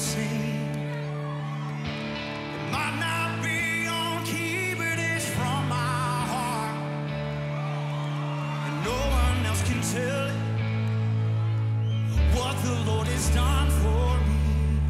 sing. It might not be on key, but it's from my heart, and no one else can tell it what the Lord has done for me.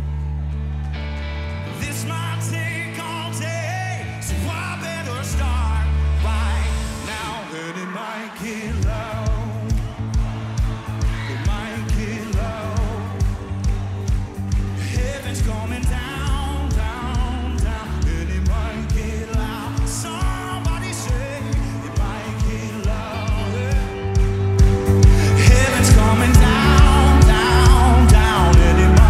This might take all day, so I better start right now. And it might get loud, it might get loud. Heaven's coming down, down, down. And it might get loud. Somebody say it might get loud. Heaven's coming down, down, down. And it might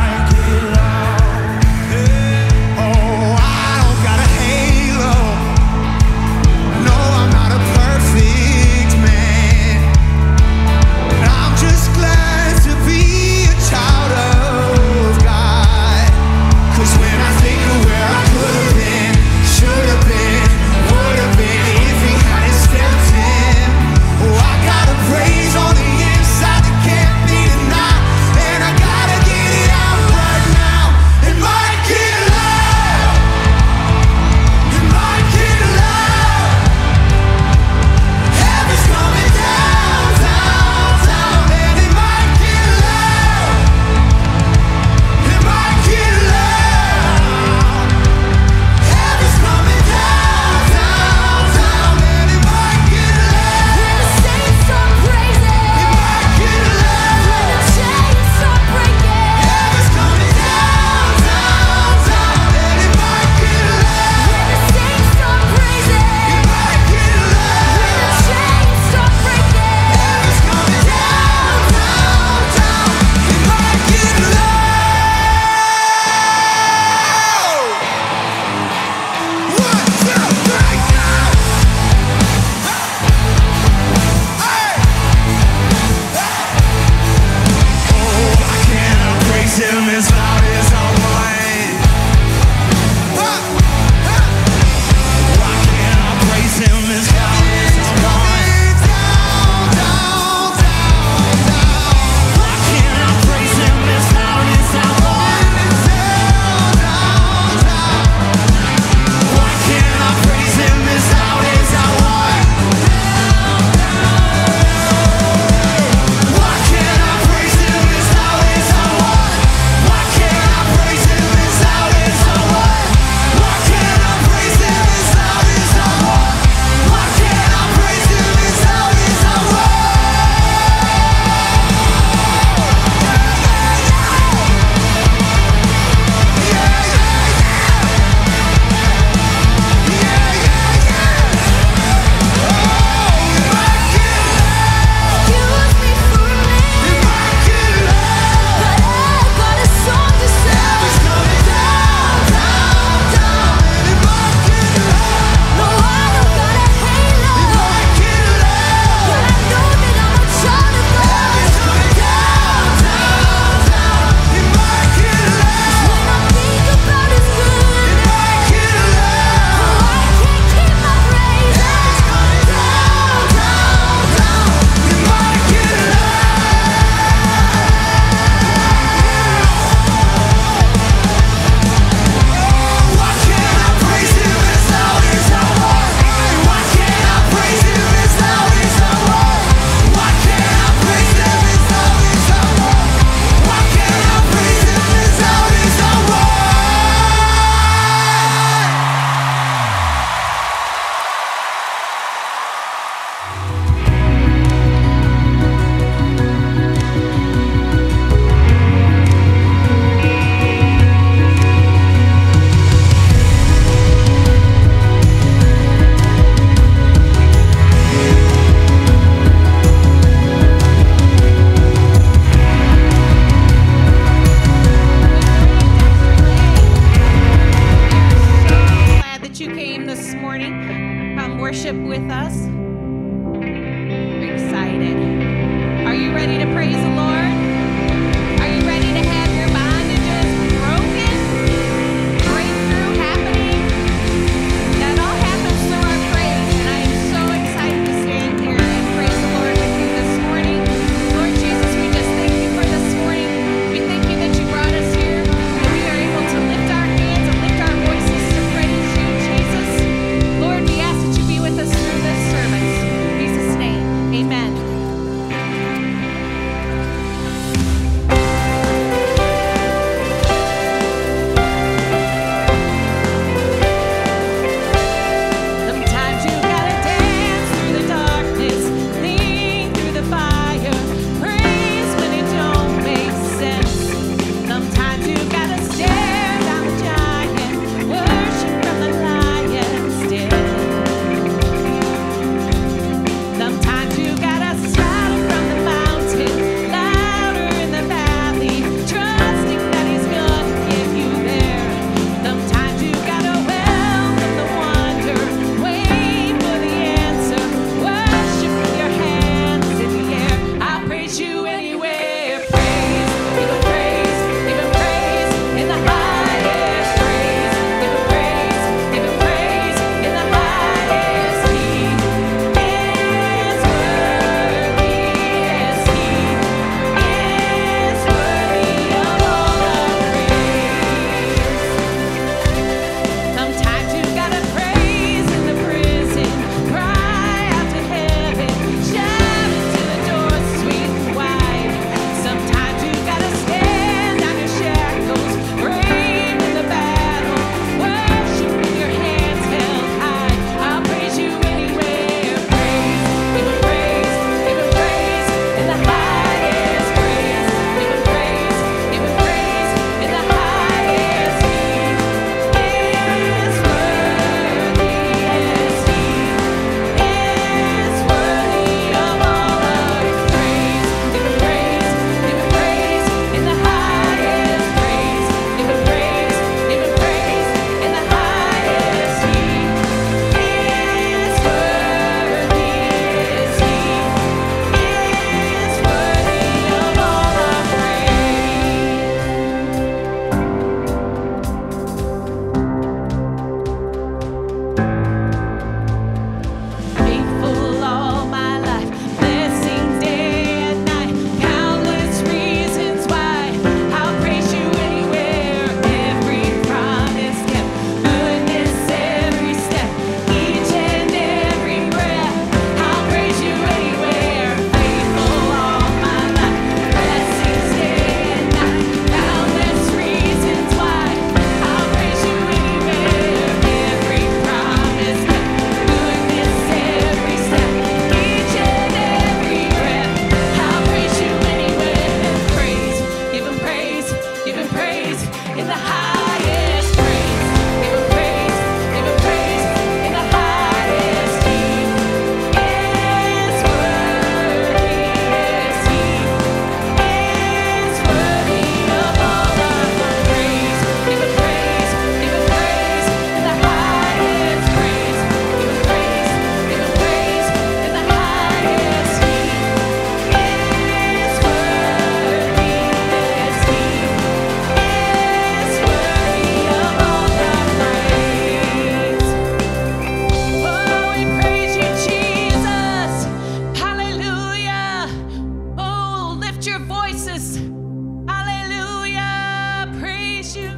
voices. Hallelujah. Praise you.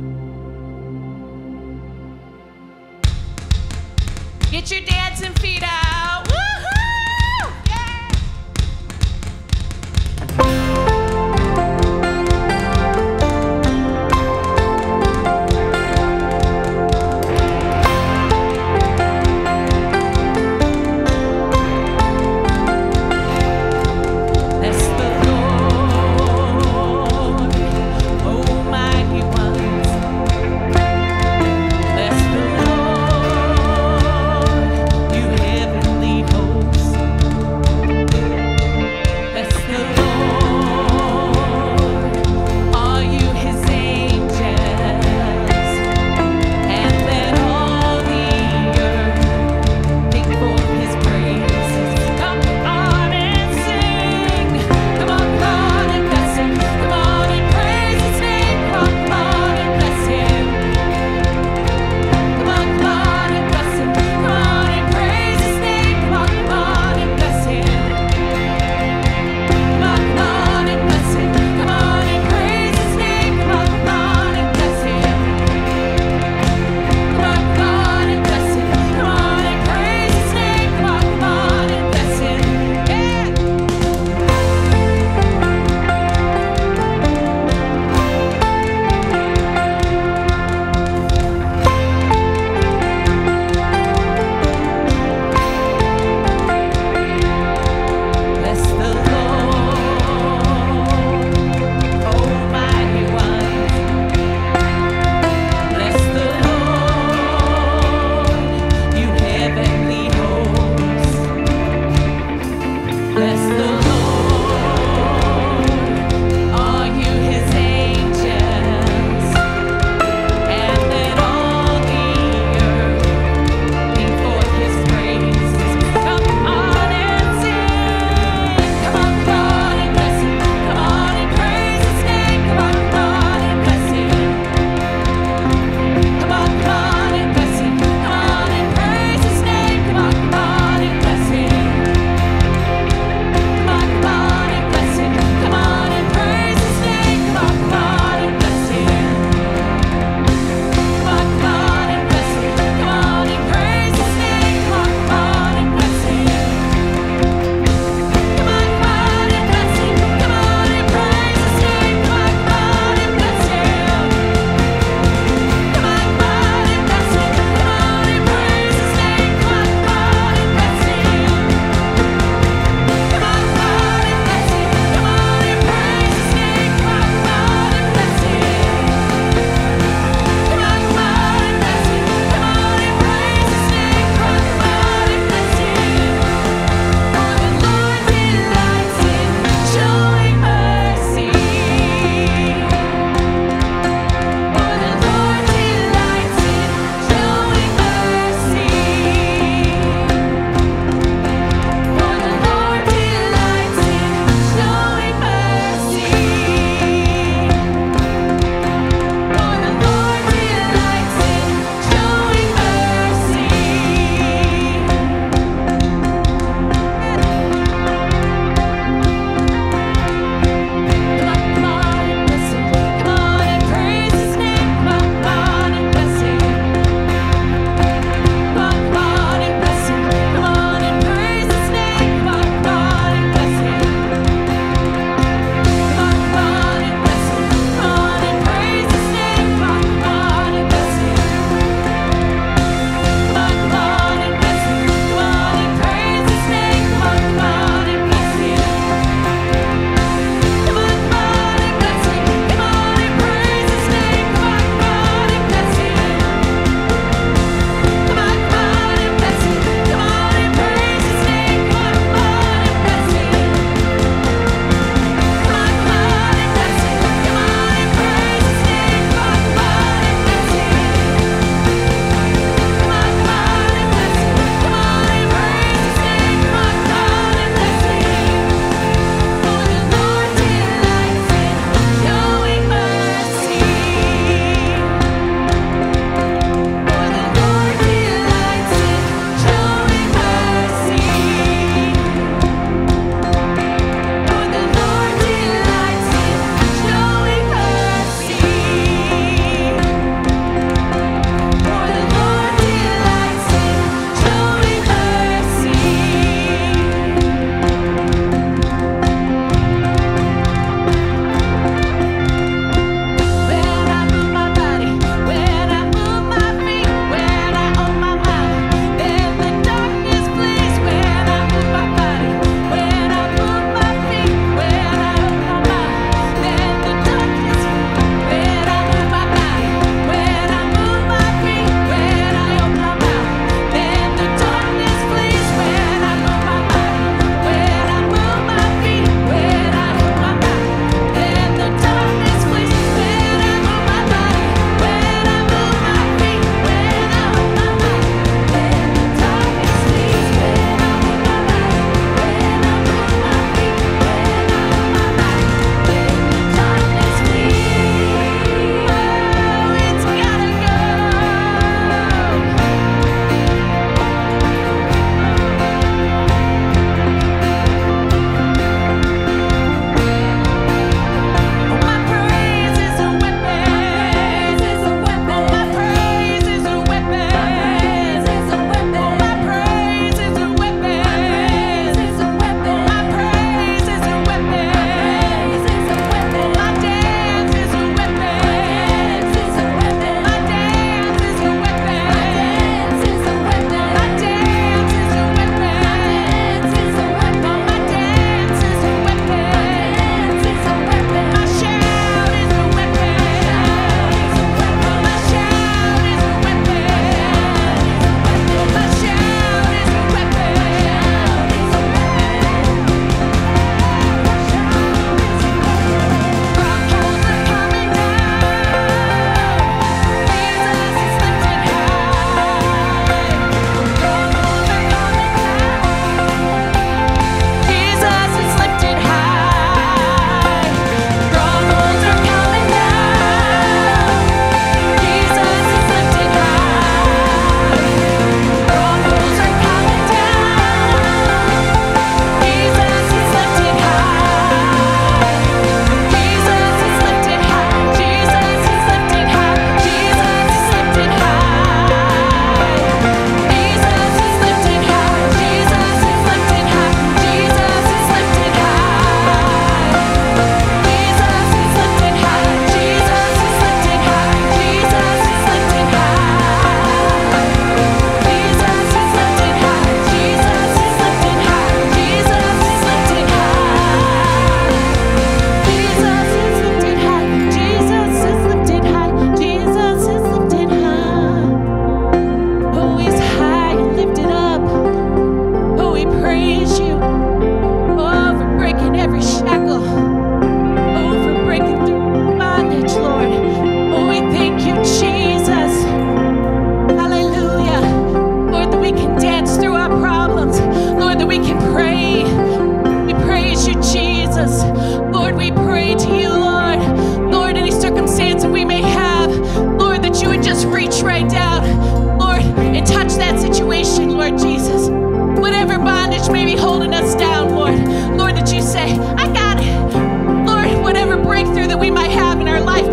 Get your dancing feet out. Woohoo! Yeah. Bless the Lord, Almighty ones. Bless the Lord, you heavenly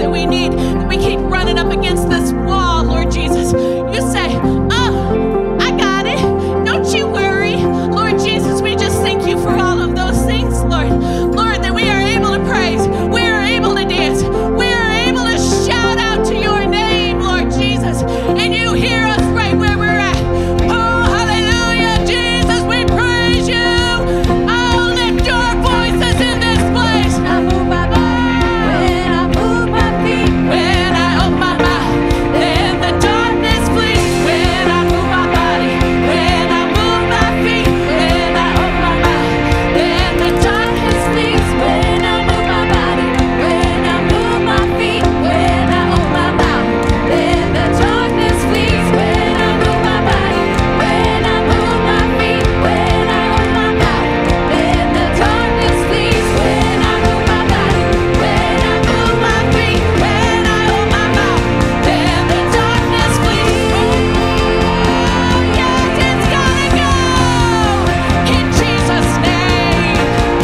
that we need, that we keep running up against this wall, Lord Jesus. You say, oh, I got it. Don't you worry. Lord Jesus, we just thank you for all of those things, Lord. Lord, that we are able to praise. We are able to dance. We are able to shout out to your name, Lord Jesus. And you hear us right where we're at. Oh, hallelujah, Jesus, we praise you. Oh, lift your voices in this place. I move my body, when I move my feet, when I open my mouth, then the darkness flees. When I move my body, when I move my feet, when I open my mouth, then the darkness flees. When I move my body, when I move my feet, when I open my mouth, then the darkness flees. When I move my body, when I move my feet, when I open my mouth, then the darkness flees. When I move my body, when I move my feet, when I open my mouth, then the darkness flees. Yes, it's gonna go in Jesus' name.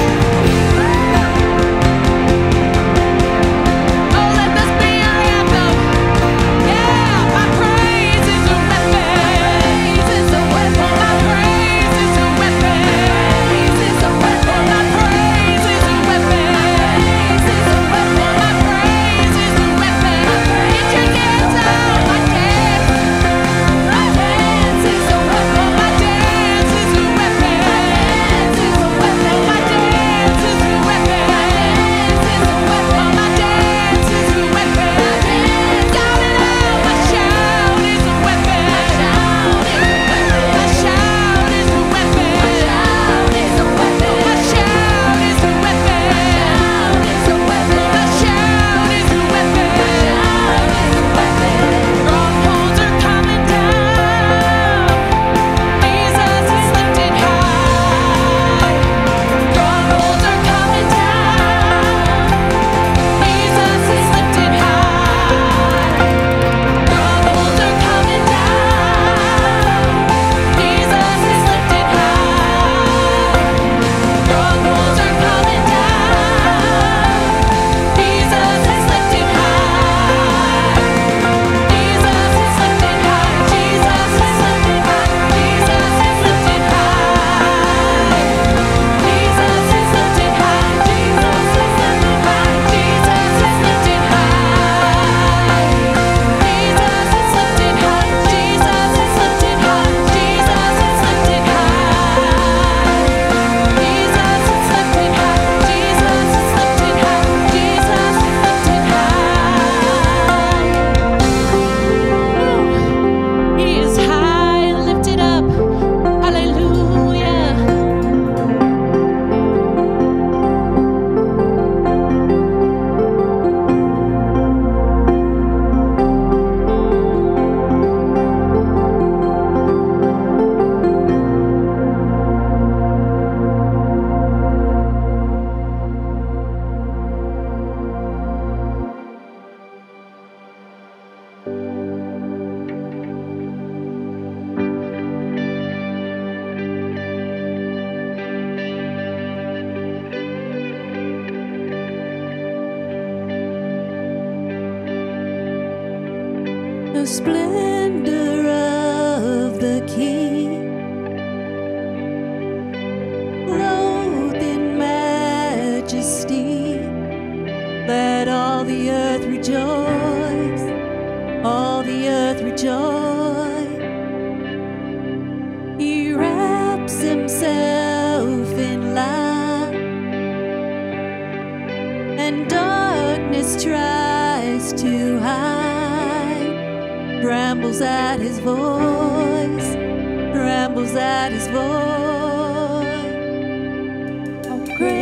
Oh, let this be our anthem. Yeah, my praise is a weapon. Praise is a weapon. My praise is a weapon. Praise is a weapon. My praise is a weapon. Praise is a weapon. My praise is a weapon. Get your dance on. My dance. My dance is a weapon. My dance is a weapon. My dance is a weapon. My dance is a weapon. My dance is a weapon. My dance is a weapon. Shout it out. My shout is a weapon. My shout is a weapon. My shout is a weapon. My shout is a weapon. My shout is a weapon. My shout is a weapon. Strongholds are coming down. Jesus is lifted high. Strongholds are coming down. Jesus is lifted high. Strongholds are coming down. Jesus is lifted high. Strongholds are coming down. Jesus is lifted high. Jesus is lifted high. Jesus is lifted high. Jesus is lifted high. Jesus is lifted high. Jesus is lifted high. Jesus is lifted high. Jesus is lifted high. Jesus is lifted high. Jesus is lifted high. Jesus is lifted high. Jesus is lifted high. Jesus is lifted high. He is high and lifted up. Hallelujah. The splendor of the King, clothed in majesty, let all the earth rejoice, all the earth rejoice. He wraps himself in light, and darkness tries to hide. Trembles at his voice, trembles at his voice. How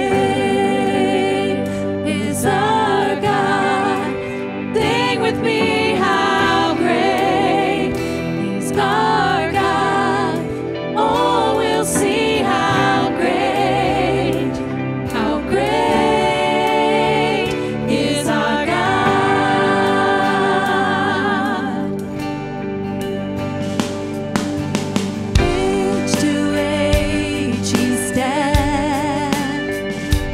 great is our God? Sing with me, how great is our God? Oh, we'll see how great is our God. Age to age he stands,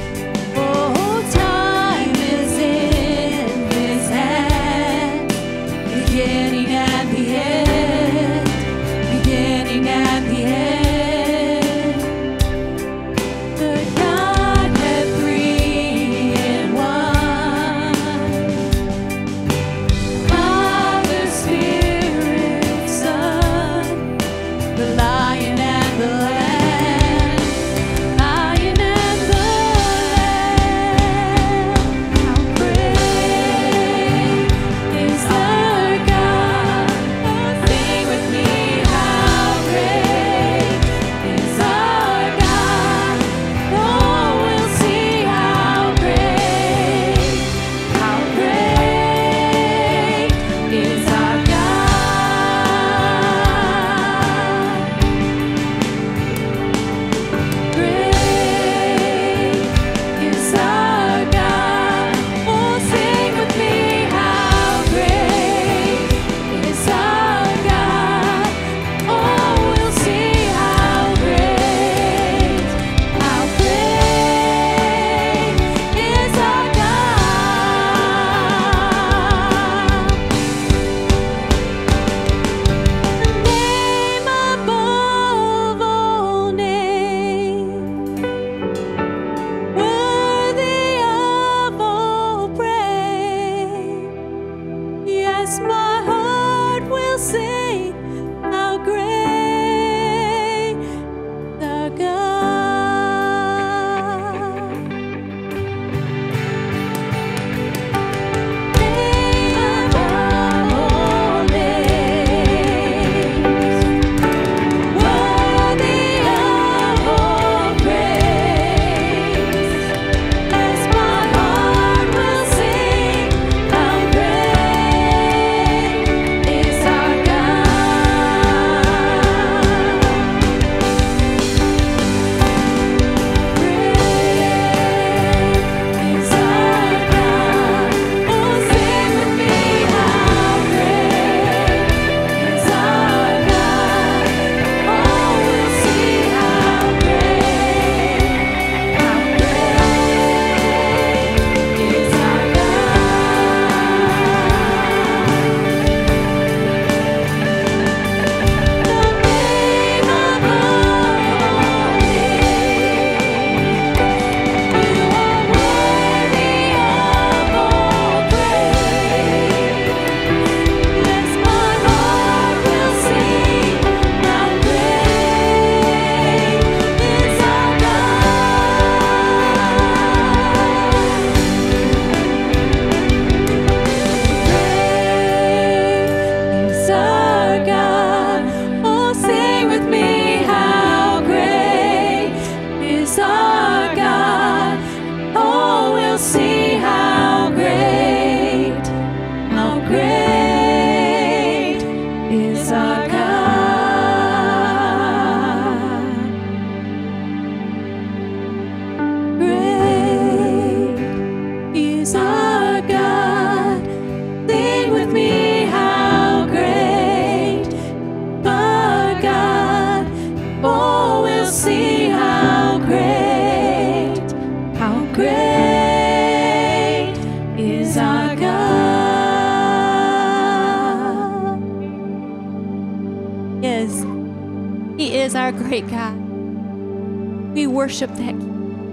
great God. We worship that King.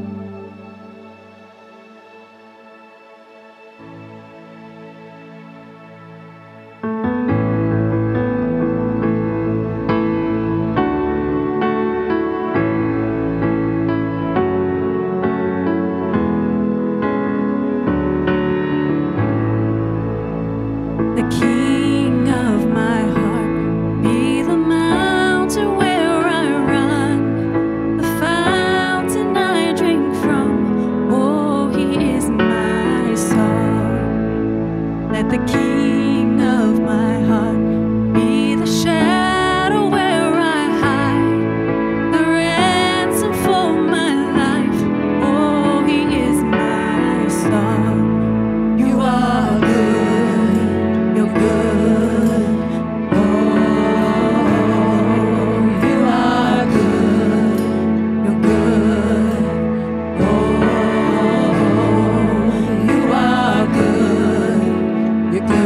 The King of my heart, be the mountain where I run, the fountain I drink from. Oh, He is my song. Let the King of my heart be the shadow where I hide, the ransom for my life. Oh, He is my song. You are good. You're good. Oh, you are good. You're good. Oh, you are good. You're good.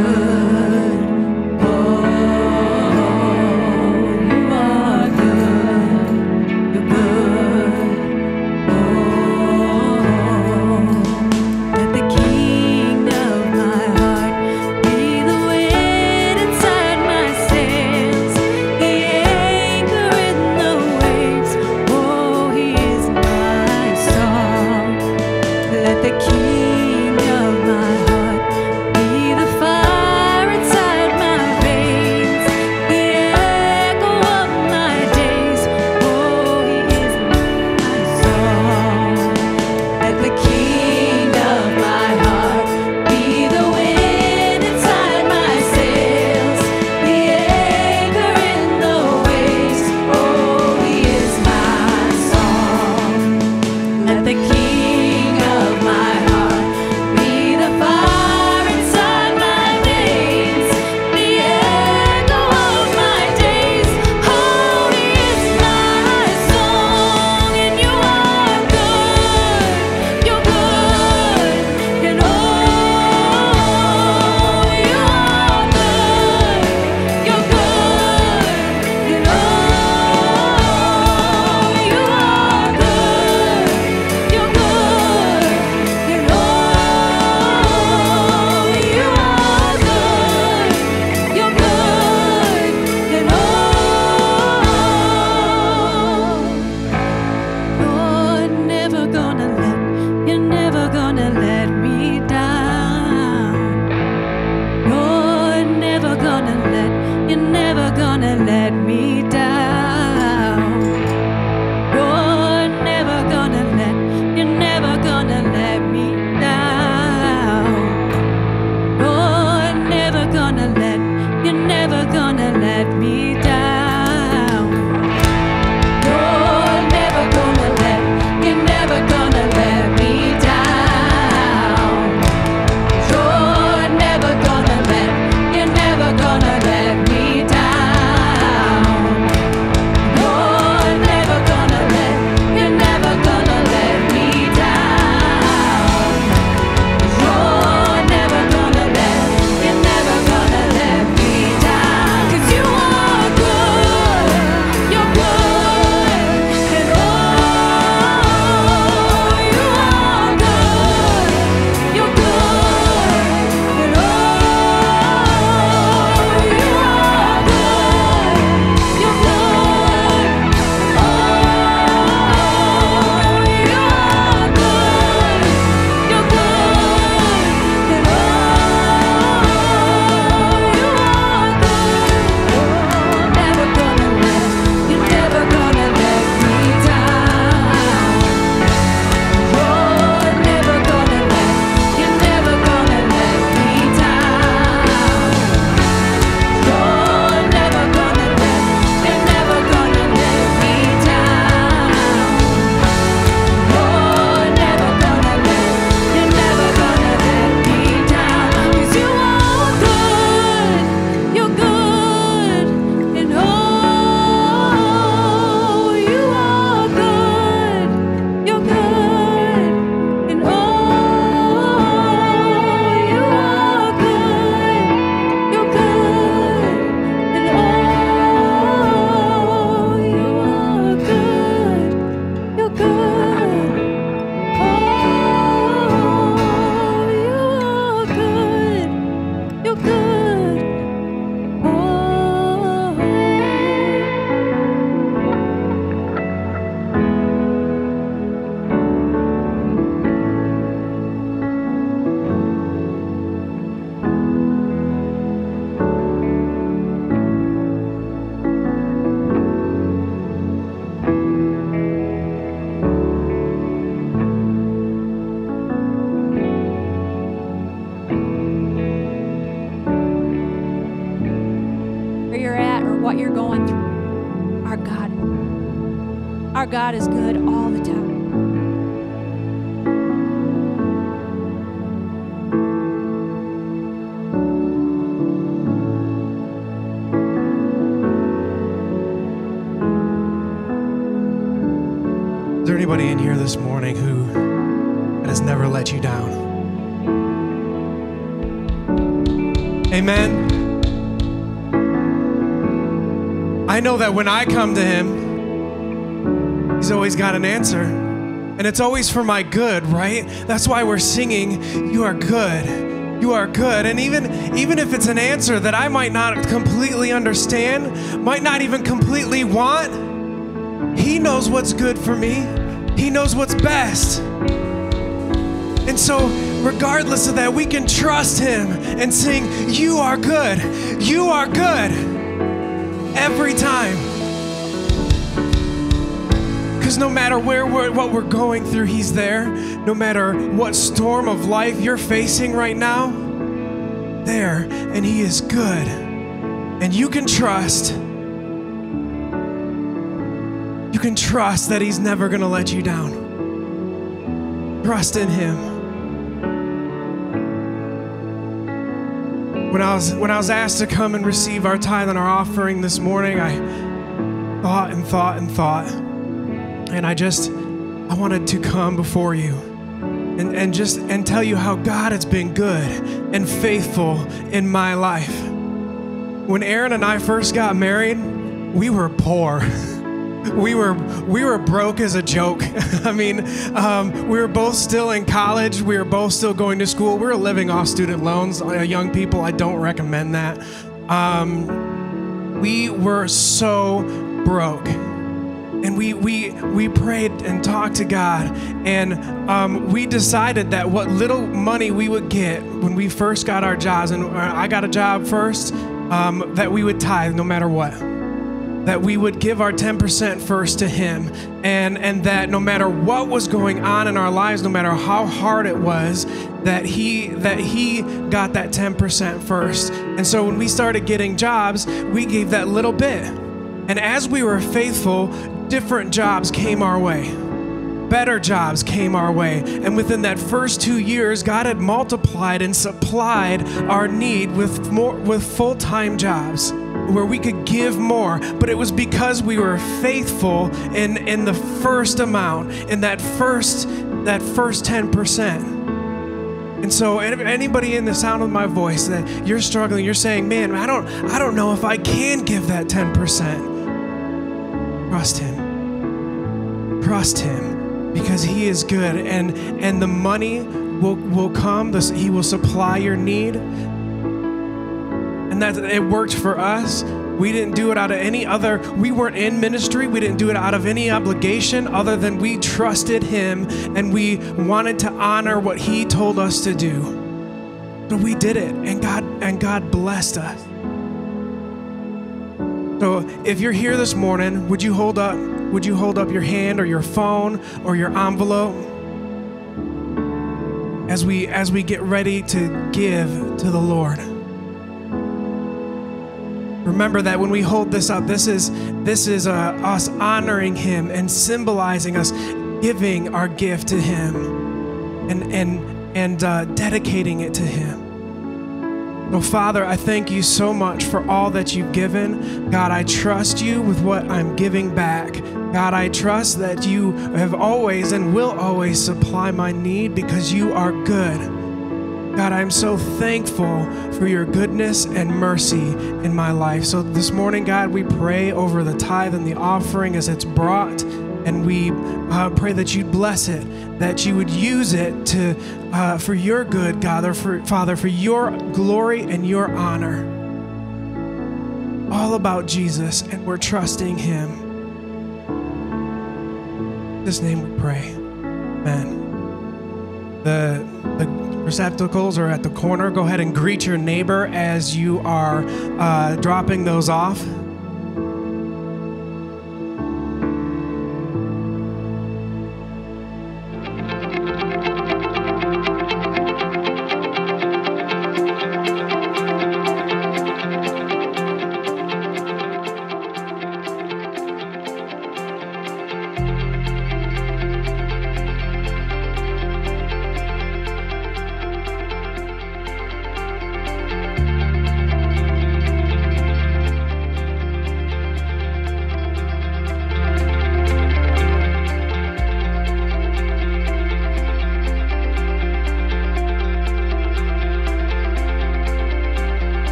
God is good all the time. Is there anybody in here this morning who has never let you down? Amen. I know that when I come to him, he's always got an answer. And it's always for my good, right? That's why we're singing, you are good. You are good. And even if it's an answer that I might not completely understand, might not even completely want, he knows what's good for me. He knows what's best. And so, regardless of that, we can trust him and sing, you are good. You are good. Every time. Because no matter what we're going through, he's there. No matter what storm of life you're facing right now, there. And he is good. And you can trust. You can trust that he's never going to let you down. Trust in him. When I was asked to come and receive our tithe and our offering this morning, I thought and thought and thought. And I wanted to come before you and tell you how God has been good and faithful in my life. When Aaron and I first got married, we were poor. We were broke as a joke. I mean, we were both still in college. We were both still going to school. We were living off student loans. Young people, I don't recommend that. We were so broke. And we prayed and talked to God. And we decided that what little money we would get when we first got our jobs, and I got a job first, that we would tithe no matter what. That we would give our 10% first to him, and that no matter what was going on in our lives, no matter how hard it was, that he got that 10% first. And so when we started getting jobs, we gave that little bit. And as we were faithful, different jobs came our way. Better jobs came our way. And within that first 2 years, God had multiplied and supplied our need with full-time jobs, where we could give more. But it was because we were faithful in the first amount, in that first 10%. And so anybody in the sound of my voice that you're struggling, you're saying, man, I don't know if I can give that 10%. Trust him. Trust him, because he is good, and the money will come. He will supply your need. And that it worked for us. We didn't do it out of any other, we weren't in ministry. We didn't do it out of any obligation other than we trusted him and we wanted to honor what he told us to do. So we did it, and God blessed us. So if you're here this morning, would you hold up your hand or your phone or your envelope as we get ready to give to the Lord? Remember that when we hold this up, this is us honoring him and symbolizing us giving our gift to him and dedicating it to him. So Father, I thank you so much for all that you've given. God, I trust you with what I'm giving back. God, I trust that you have always and will always supply my need because you are good. God, I'm so thankful for your goodness and mercy in my life. So this morning, God, we pray over the tithe and the offering as it's brought, and we pray that you'd bless it, that you would use it to for your good, God, or Father, for your glory and your honor. All about Jesus, and we're trusting him. In his name we pray. Amen. The receptacles are at the corner. Go ahead and greet your neighbor as you are dropping those off.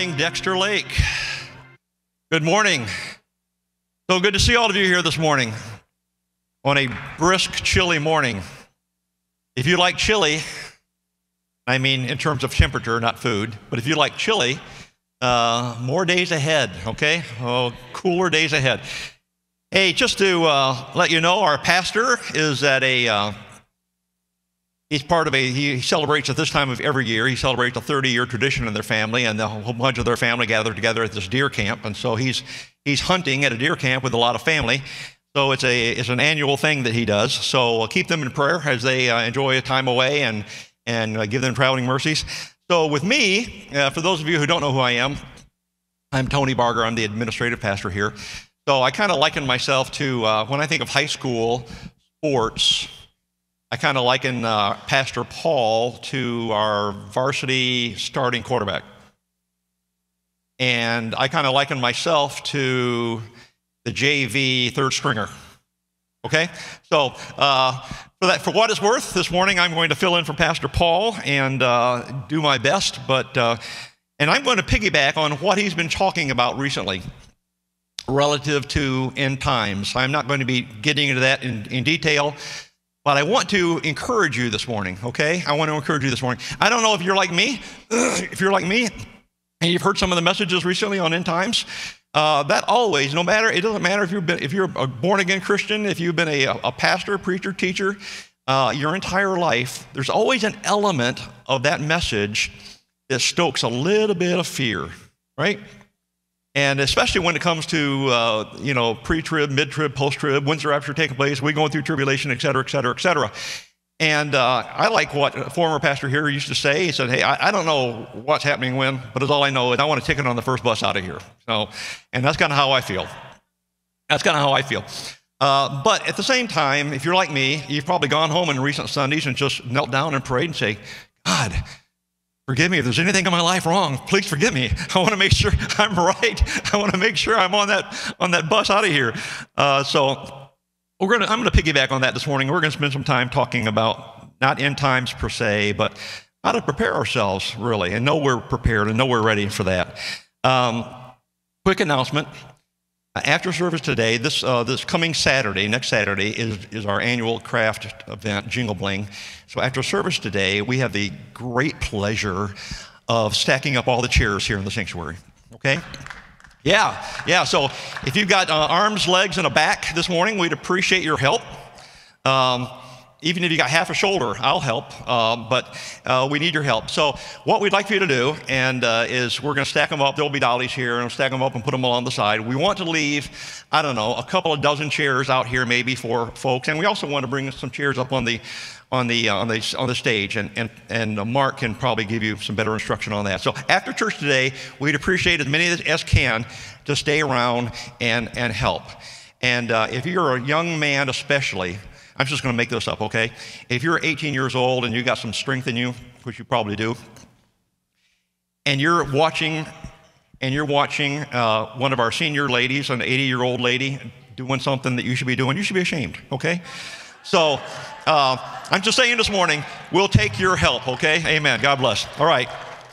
morning, Dexter Lake. Good morning. So good to see all of you here this morning on a brisk, chilly morning. If you like chili, I mean in terms of temperature, not food, but if you like chili, more days ahead, okay? Oh, cooler days ahead. Hey, just to let you know, our pastor is at he celebrates at this time of every year, he celebrates a 30-year tradition in their family, and a whole bunch of their family gathered together at this deer camp, and so he's hunting at a deer camp with a lot of family. So it's an annual thing that he does. So keep them in prayer as they enjoy a time away and give them traveling mercies. So with me, for those of you who don't know who I am, I'm Tony Barger. I'm the administrative pastor here. So I kind of liken myself to, when I think of high school sports, I kind of liken Pastor Paul to our varsity starting quarterback. And I kind of liken myself to the JV third stringer. Okay? So for what it's worth, this morning I'm going to fill in for Pastor Paul and do my best, and I'm going to piggyback on what he's been talking about recently relative to end times. I'm not going to be getting into that in detail, but I want to encourage you this morning, okay? I want to encourage you this morning. I don't know if you're like me, and you've heard some of the messages recently on end times, that always, it doesn't matter if you're a born-again Christian, if you've been a pastor, preacher, teacher, your entire life, there's always an element of that message that stokes a little bit of fear, right? And especially when it comes to, pre-trib, mid-trib, post-trib, when's the rapture taking place, we going through tribulation, et cetera, et cetera, et cetera. And I like what a former pastor here used to say. He said, hey, I don't know what's happening when, but all I know is I want a ticket on the first bus out of here. So, and that's kind of how I feel. But at the same time, if you're like me, you've probably gone home in recent Sundays and just knelt down and prayed and say, God, forgive me if there's anything in my life wrong. Please forgive me. I want to make sure I'm right. I want to make sure I'm on that bus out of here. So I'm going to piggyback on that this morning. We're going to spend some time talking about not end times per se, but how to prepare ourselves really and know we're prepared and know we're ready for that. Quick announcement. After service today, this coming Saturday, next Saturday, is our annual craft event, Jingle Bling. So after service today, we have the great pleasure of stacking up all the chairs here in the sanctuary, okay? Yeah, so if you've got arms, legs, and a back this morning, we'd appreciate your help. Even if you got half a shoulder, I'll help, but we need your help. So what we'd like for you to do is we're going to stack them up. There'll be dollies here, and we'll stack them up and put them along the side. We want to leave, a couple of dozen chairs out here maybe for folks, and we also want to bring some chairs up on the stage, and Mark can probably give you some better instruction on that. So after church today, we'd appreciate as many as can to stay around and help. And if you're a young man especially, I'm just going to make this up, okay? If you're 18 years old and you got some strength in you, which you probably do, and you're watching one of our senior ladies, an 80-year-old lady, doing something that you should be doing, you should be ashamed, okay? So I'm just saying this morning, we'll take your help, okay? Amen. God bless. All right.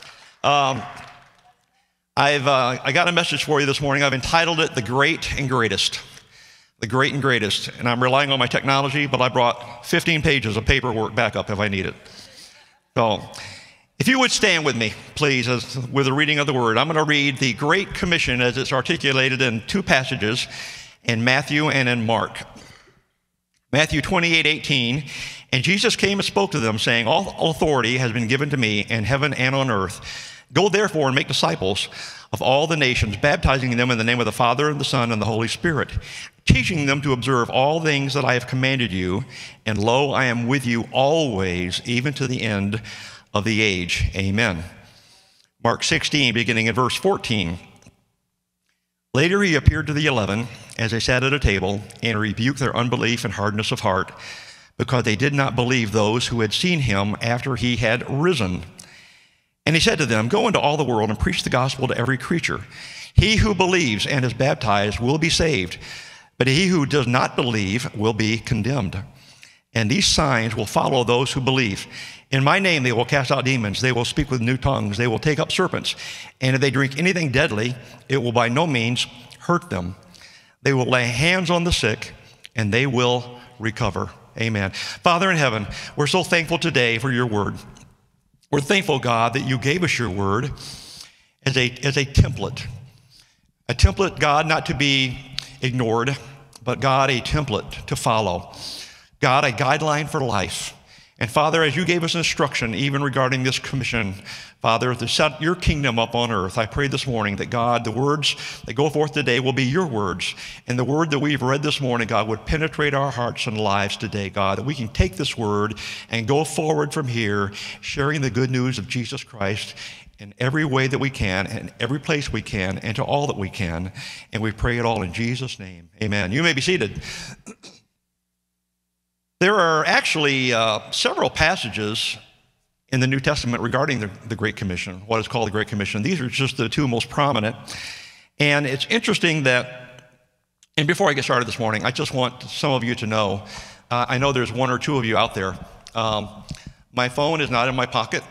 I got a message for you this morning. I've entitled it The Great and Greatest. The Great and Greatest. And I'm relying on my technology, but I brought 15 pages of paperwork back up if I need it. So if you would stand with me, please, with the reading of the word. I'm going to read the Great Commission as it's articulated in two passages, in Matthew and in Mark. Matthew 28:18, and Jesus came and spoke to them, saying, all authority has been given to me in heaven and on earth. Go therefore and make disciples of all the nations, baptizing them in the name of the Father and the Son and the Holy Spirit, teaching them to observe all things that I have commanded you. And lo, I am with you always, even to the end of the age. Amen. Mark 16, beginning in verse 14. Later he appeared to the 11 as they sat at a table and rebuked their unbelief and hardness of heart, because they did not believe those who had seen him after he had risen. And he said to them, go into all the world and preach the gospel to every creature. He who believes and is baptized will be saved, but he who does not believe will be condemned. And these signs will follow those who believe. In my name they will cast out demons. They will speak with new tongues. They will take up serpents. And if they drink anything deadly, it will by no means hurt them. They will lay hands on the sick, and they will recover. Amen. Father in heaven, we're so thankful today for your word. We're thankful, God, that you gave us your word as a template. A template, God, not to be ignored, but God, a template to follow. God, a guideline for life. And Father, as you gave us instruction, even regarding this commission, Father, to set your kingdom up on earth, I pray this morning that God, the words that go forth today will be your words. And the word that we've read this morning, God, would penetrate our hearts and lives today, God, that we can take this word and go forward from here, sharing the good news of Jesus Christ in every way that we can, and every place we can, and to all that we can. And we pray it all in Jesus' name. Amen. You may be seated. There are actually several passages in the New Testament regarding the Great Commission, what is called the Great Commission. These are just the two most prominent. And it's interesting that, and before I get started this morning, I just want some of you to know, I know there's one or two of you out there. My phone is not in my pocket,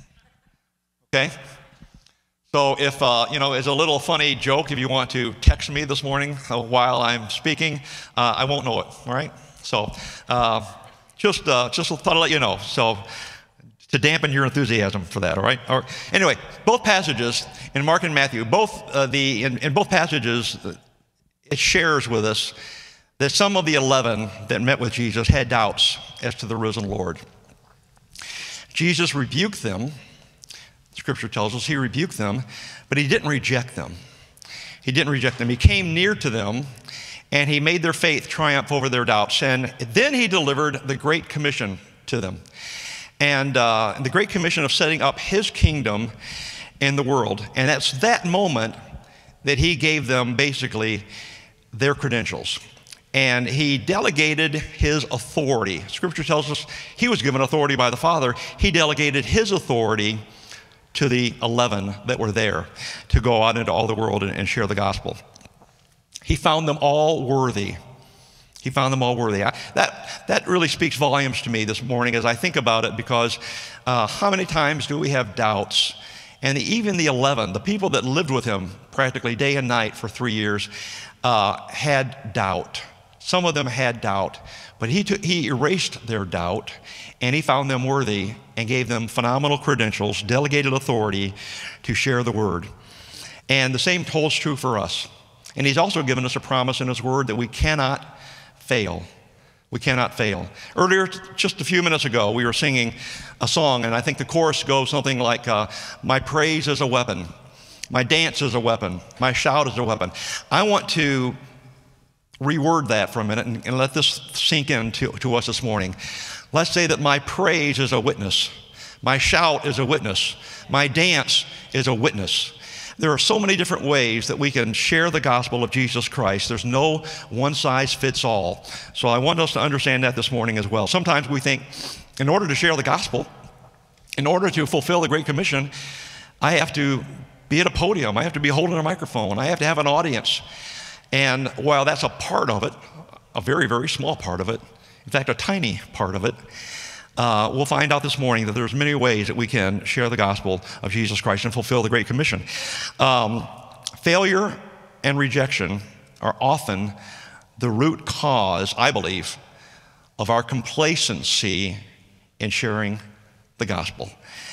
okay? So if, as a little funny joke, if you want to text me this morning while I'm speaking, I won't know it, all right? So just thought I'd let you know. So to dampen your enthusiasm for that, all right? Anyway, both passages in Mark and Matthew, in both passages, it shares with us that some of the 11 that met with Jesus had doubts as to the risen Lord. Jesus rebuked them. Scripture tells us he rebuked them, but he didn't reject them. He didn't reject them. He came near to them, and he made their faith triumph over their doubts. And then he delivered the Great Commission to them. And the Great Commission of setting up his kingdom in the world. And that's that moment that he gave them basically their credentials. And he delegated his authority. Scripture tells us he was given authority by the Father. He delegated his authority to the 11 that were there to go out into all the world and share the gospel. He found them all worthy. He found them all worthy. That really speaks volumes to me this morning as I think about it, because how many times do we have doubts? And even the 11, the people that lived with him practically day and night for 3 years, had doubt. Some of them had doubt, but he erased their doubt, and he found them worthy and gave them phenomenal credentials, delegated authority to share the word. And the same holds true for us. And he's also given us a promise in his word that we cannot fail. We cannot fail. Earlier, just a few minutes ago, we were singing a song, and I think the chorus goes something like, my praise is a weapon, my dance is a weapon, my shout is a weapon. I want to reword that for a minute and let this sink in to us this morning. Let's say that my praise is a witness, my shout is a witness, my dance is a witness. There are so many different ways that we can share the gospel of Jesus Christ. There's no one size fits all. So I want us to understand that this morning as well. Sometimes we think, in order to share the gospel, in order to fulfill the Great Commission, I have to be at a podium. I have to be holding a microphone. I have to have an audience. And while that's a part of it, a very, very small part of it, in fact, a tiny part of it, we'll find out this morning that there's many ways that we can share the gospel of Jesus Christ and fulfill the Great Commission. Failure and rejection are often the root cause, I believe, of our complacency in sharing the gospel.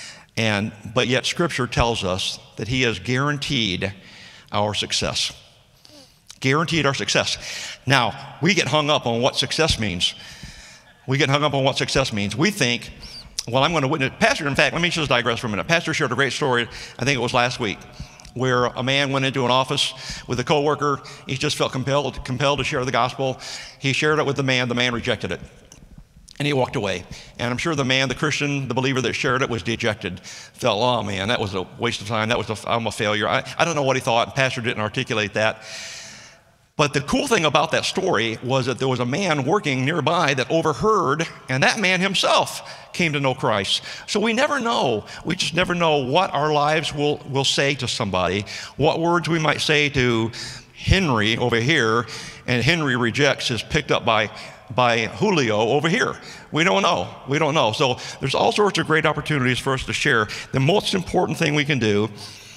But yet Scripture tells us that he has guaranteed our success. Guaranteed our success. Now, we get hung up on what success means. We get hung up on what success means. We think, well, I'm going to witness. Pastor, in fact, let me just digress for a minute. Pastor shared a great story, I think it was last week, where a man went into an office with a coworker. He just felt compelled to share the gospel. He shared it with the man rejected it. And he walked away. And I'm sure the man, the Christian, the believer that shared it was dejected. Felt, oh man, that was a waste of time. I'm a failure. I don't know what he thought. Pastor didn't articulate that. But the cool thing about that story was that there was a man working nearby that overheard, and that man himself came to know Christ. So we never know. We just never know what our lives will say to somebody, what words we might say to Henry over here, and Henry rejects is picked up by by Julio over here? We don't know. We don't know. So there's all sorts of great opportunities for us to share. The most important thing we can do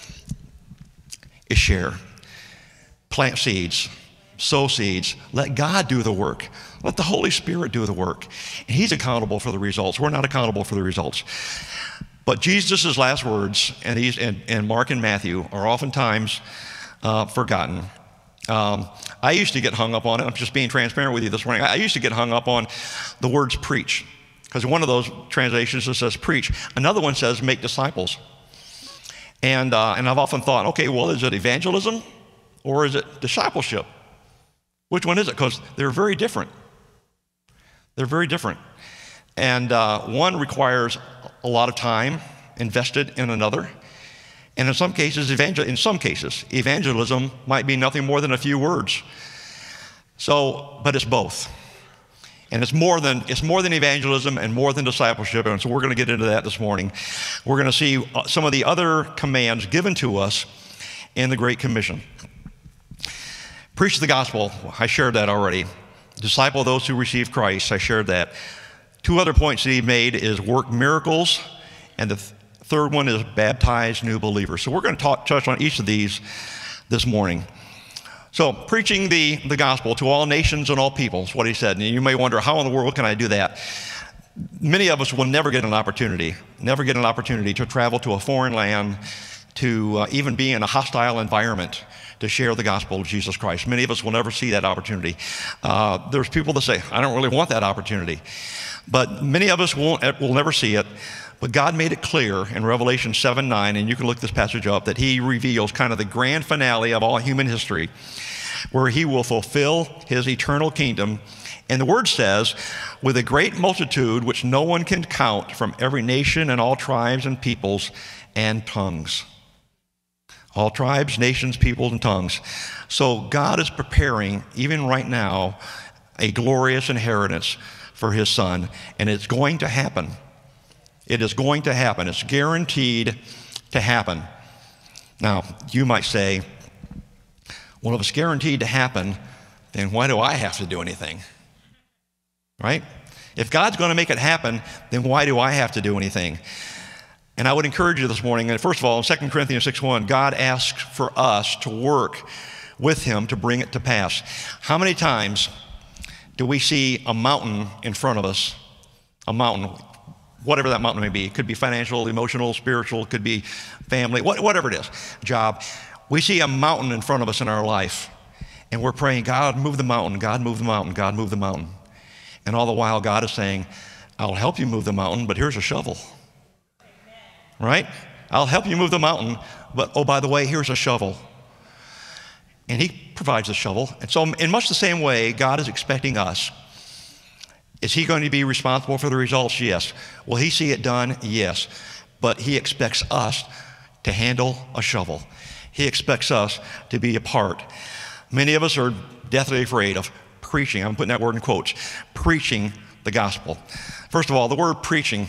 is share. Plant seeds, sow seeds. Let God do the work. Let the Holy Spirit do the work. And He's accountable for the results. We're not accountable for the results. But Jesus' last words, and Mark and Matthew, are oftentimes forgotten. I used to get hung up on it. I'm just being transparent with you this morning. I used to get hung up on the words preach, because one of those translations it says preach. Another one says make disciples. And I've often thought, okay, well, is it evangelism or is it discipleship? Which one is it? Because they're very different. They're very different. And one requires a lot of time invested in another. And in some cases, evangelism might be nothing more than a few words. So, but it's both. And it's more than evangelism and more than discipleship. And so we're going to get into that this morning. We're going to see some of the other commands given to us in the Great Commission. Preach the gospel. I shared that already. Disciple those who receive Christ. I shared that. Two other points that he made is work miracles, and the third one is baptize new believers. So we're going to touch on each of these this morning. So preaching the gospel to all nations and all peoples, what he said. And you may wonder, how in the world can I do that? Many of us will never get an opportunity to travel to a foreign land, to even be in a hostile environment to share the gospel of Jesus Christ. Many of us will never see that opportunity. There's people that say, I don't really want that opportunity. But many of us will never see it. But God made it clear in Revelation 7:9, and you can look this passage up, that he reveals kind of the grand finale of all human history, where he will fulfill his eternal kingdom. And the word says, with a great multitude which no one can count, from every nation and all tribes and peoples and tongues. All tribes, nations, peoples, and tongues. So God is preparing, even right now, a glorious inheritance for his son. And it's going to happen. It is going to happen. It's guaranteed to happen. Now, you might say, well, if it's guaranteed to happen, then why do I have to do anything? Right? If God's going to make it happen, then why do I have to do anything? And I would encourage you this morning, and first of all, in 2 Corinthians 6:1, God asks for us to work with him to bring it to pass. How many times do we see a mountain in front of us? A mountain, whatever that mountain may be. It could be financial, emotional, spiritual, it could be family, whatever it is, job. We see a mountain in front of us in our life, and we're praying, God, move the mountain, God, move the mountain, God, move the mountain. And all the while, God is saying, I'll help you move the mountain, but here's a shovel. Right? I'll help you move the mountain, but oh, by the way, here's a shovel. And he provides the shovel. And so in much the same way, God is expecting us. Is he going to be responsible for the results? Yes. Will he see it done? Yes. But he expects us to handle a shovel. He expects us to be a part. Many of us are deathly afraid of preaching. I'm putting that word in quotes. Preaching the gospel. First of all, the word preaching,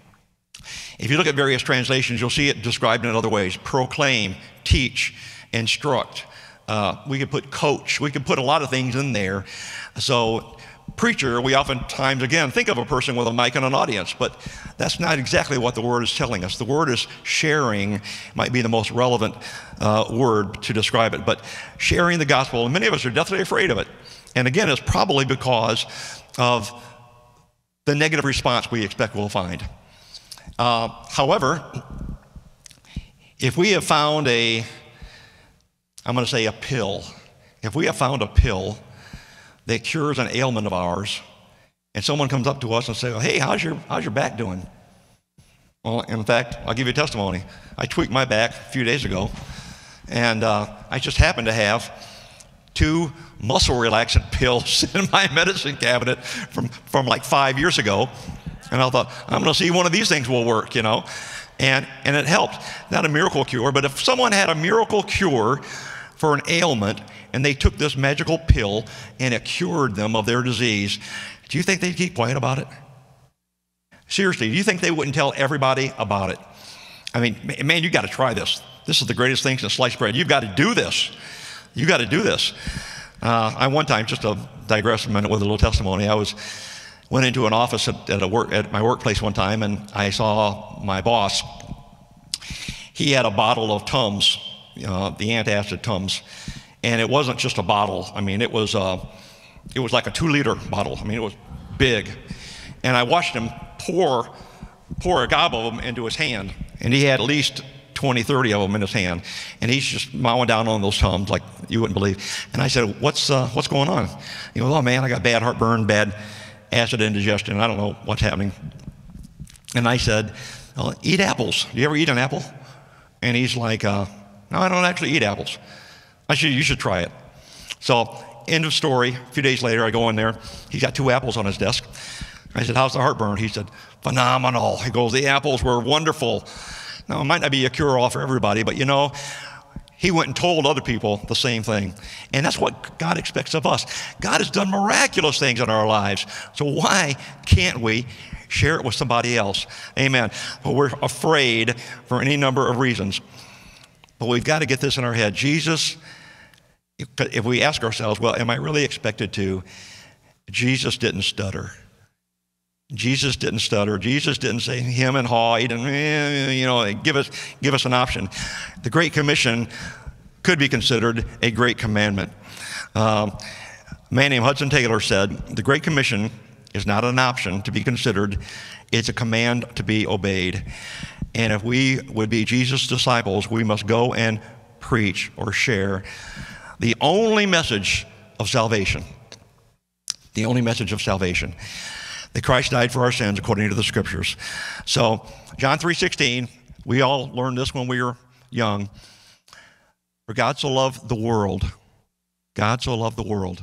if you look at various translations, you'll see it described in other ways. Proclaim, teach, instruct. We could put coach. We could put a lot of things in there. So preacher, we oftentimes, again, think of a person with a mic and an audience, but that's not exactly what the word is telling us. The word is sharing, might be the most relevant word to describe it, but sharing the gospel, and many of us are deathly afraid of it. And again, it's probably because of the negative response we expect we'll find. However, if we have found a pill, if we have found a pill that cures an ailment of ours, and someone comes up to us and says, hey, how's your back doing? Well, in fact, I'll give you a testimony. I tweaked my back a few days ago, and I just happened to have 2 muscle relaxant pills in my medicine cabinet from like 5 years ago. And I thought, I'm going to see one of these things will work, you know. And it helped. Not a miracle cure, but if someone had a miracle cure for an ailment and they took this magical pill and it cured them of their disease, do you think they'd keep quiet about it? Seriously, do you think they wouldn't tell everybody about it? I mean, man, you got to try this. This is the greatest thing since sliced bread. You've got to do this. You got to do this. I one time, just a digress a minute with a little testimony. Went into an office at my workplace one time, and I saw my boss. He had a bottle of Tums, the antacid Tums, and it wasn't just a bottle. I mean, it was like a 2-liter bottle. I mean, it was big. And I watched him pour a gobble of them into his hand, and he had at least 20, 30 of them in his hand, and he's just mowing down on those Tums like you wouldn't believe. And I said, what's going on? He goes, oh man, I got bad heartburn, bad acid indigestion. I don't know what's happening. And I said, well, eat apples. Do you ever eat an apple? And he's like, no, I don't actually eat apples. You should try it. So end of story. A few days later, I go in there. He's got 2 apples on his desk. I said, how's the heartburn? He said, phenomenal. He goes, the apples were wonderful. Now, it might not be a cure-all for everybody, but he went and told other people the same thing. And that's what God expects of us. God has done miraculous things in our lives. So why can't we share it with somebody else? Amen. But we're afraid for any number of reasons. But we've got to get this in our head. Jesus, if we ask ourselves, well, am I really expected to? Jesus didn't stutter. Jesus didn't stutter. Jesus didn't say him and haw. He didn't, give us an option. The Great Commission could be considered a great commandment. A man named Hudson Taylor said, the Great Commission is not an option to be considered. It's a command to be obeyed. And if we would be Jesus' disciples, we must go and preach or share the only message of salvation. The only message of salvation. That Christ died for our sins according to the Scriptures. So, John 3:16, we all learned this when we were young. For God so loved the world. God so loved the world.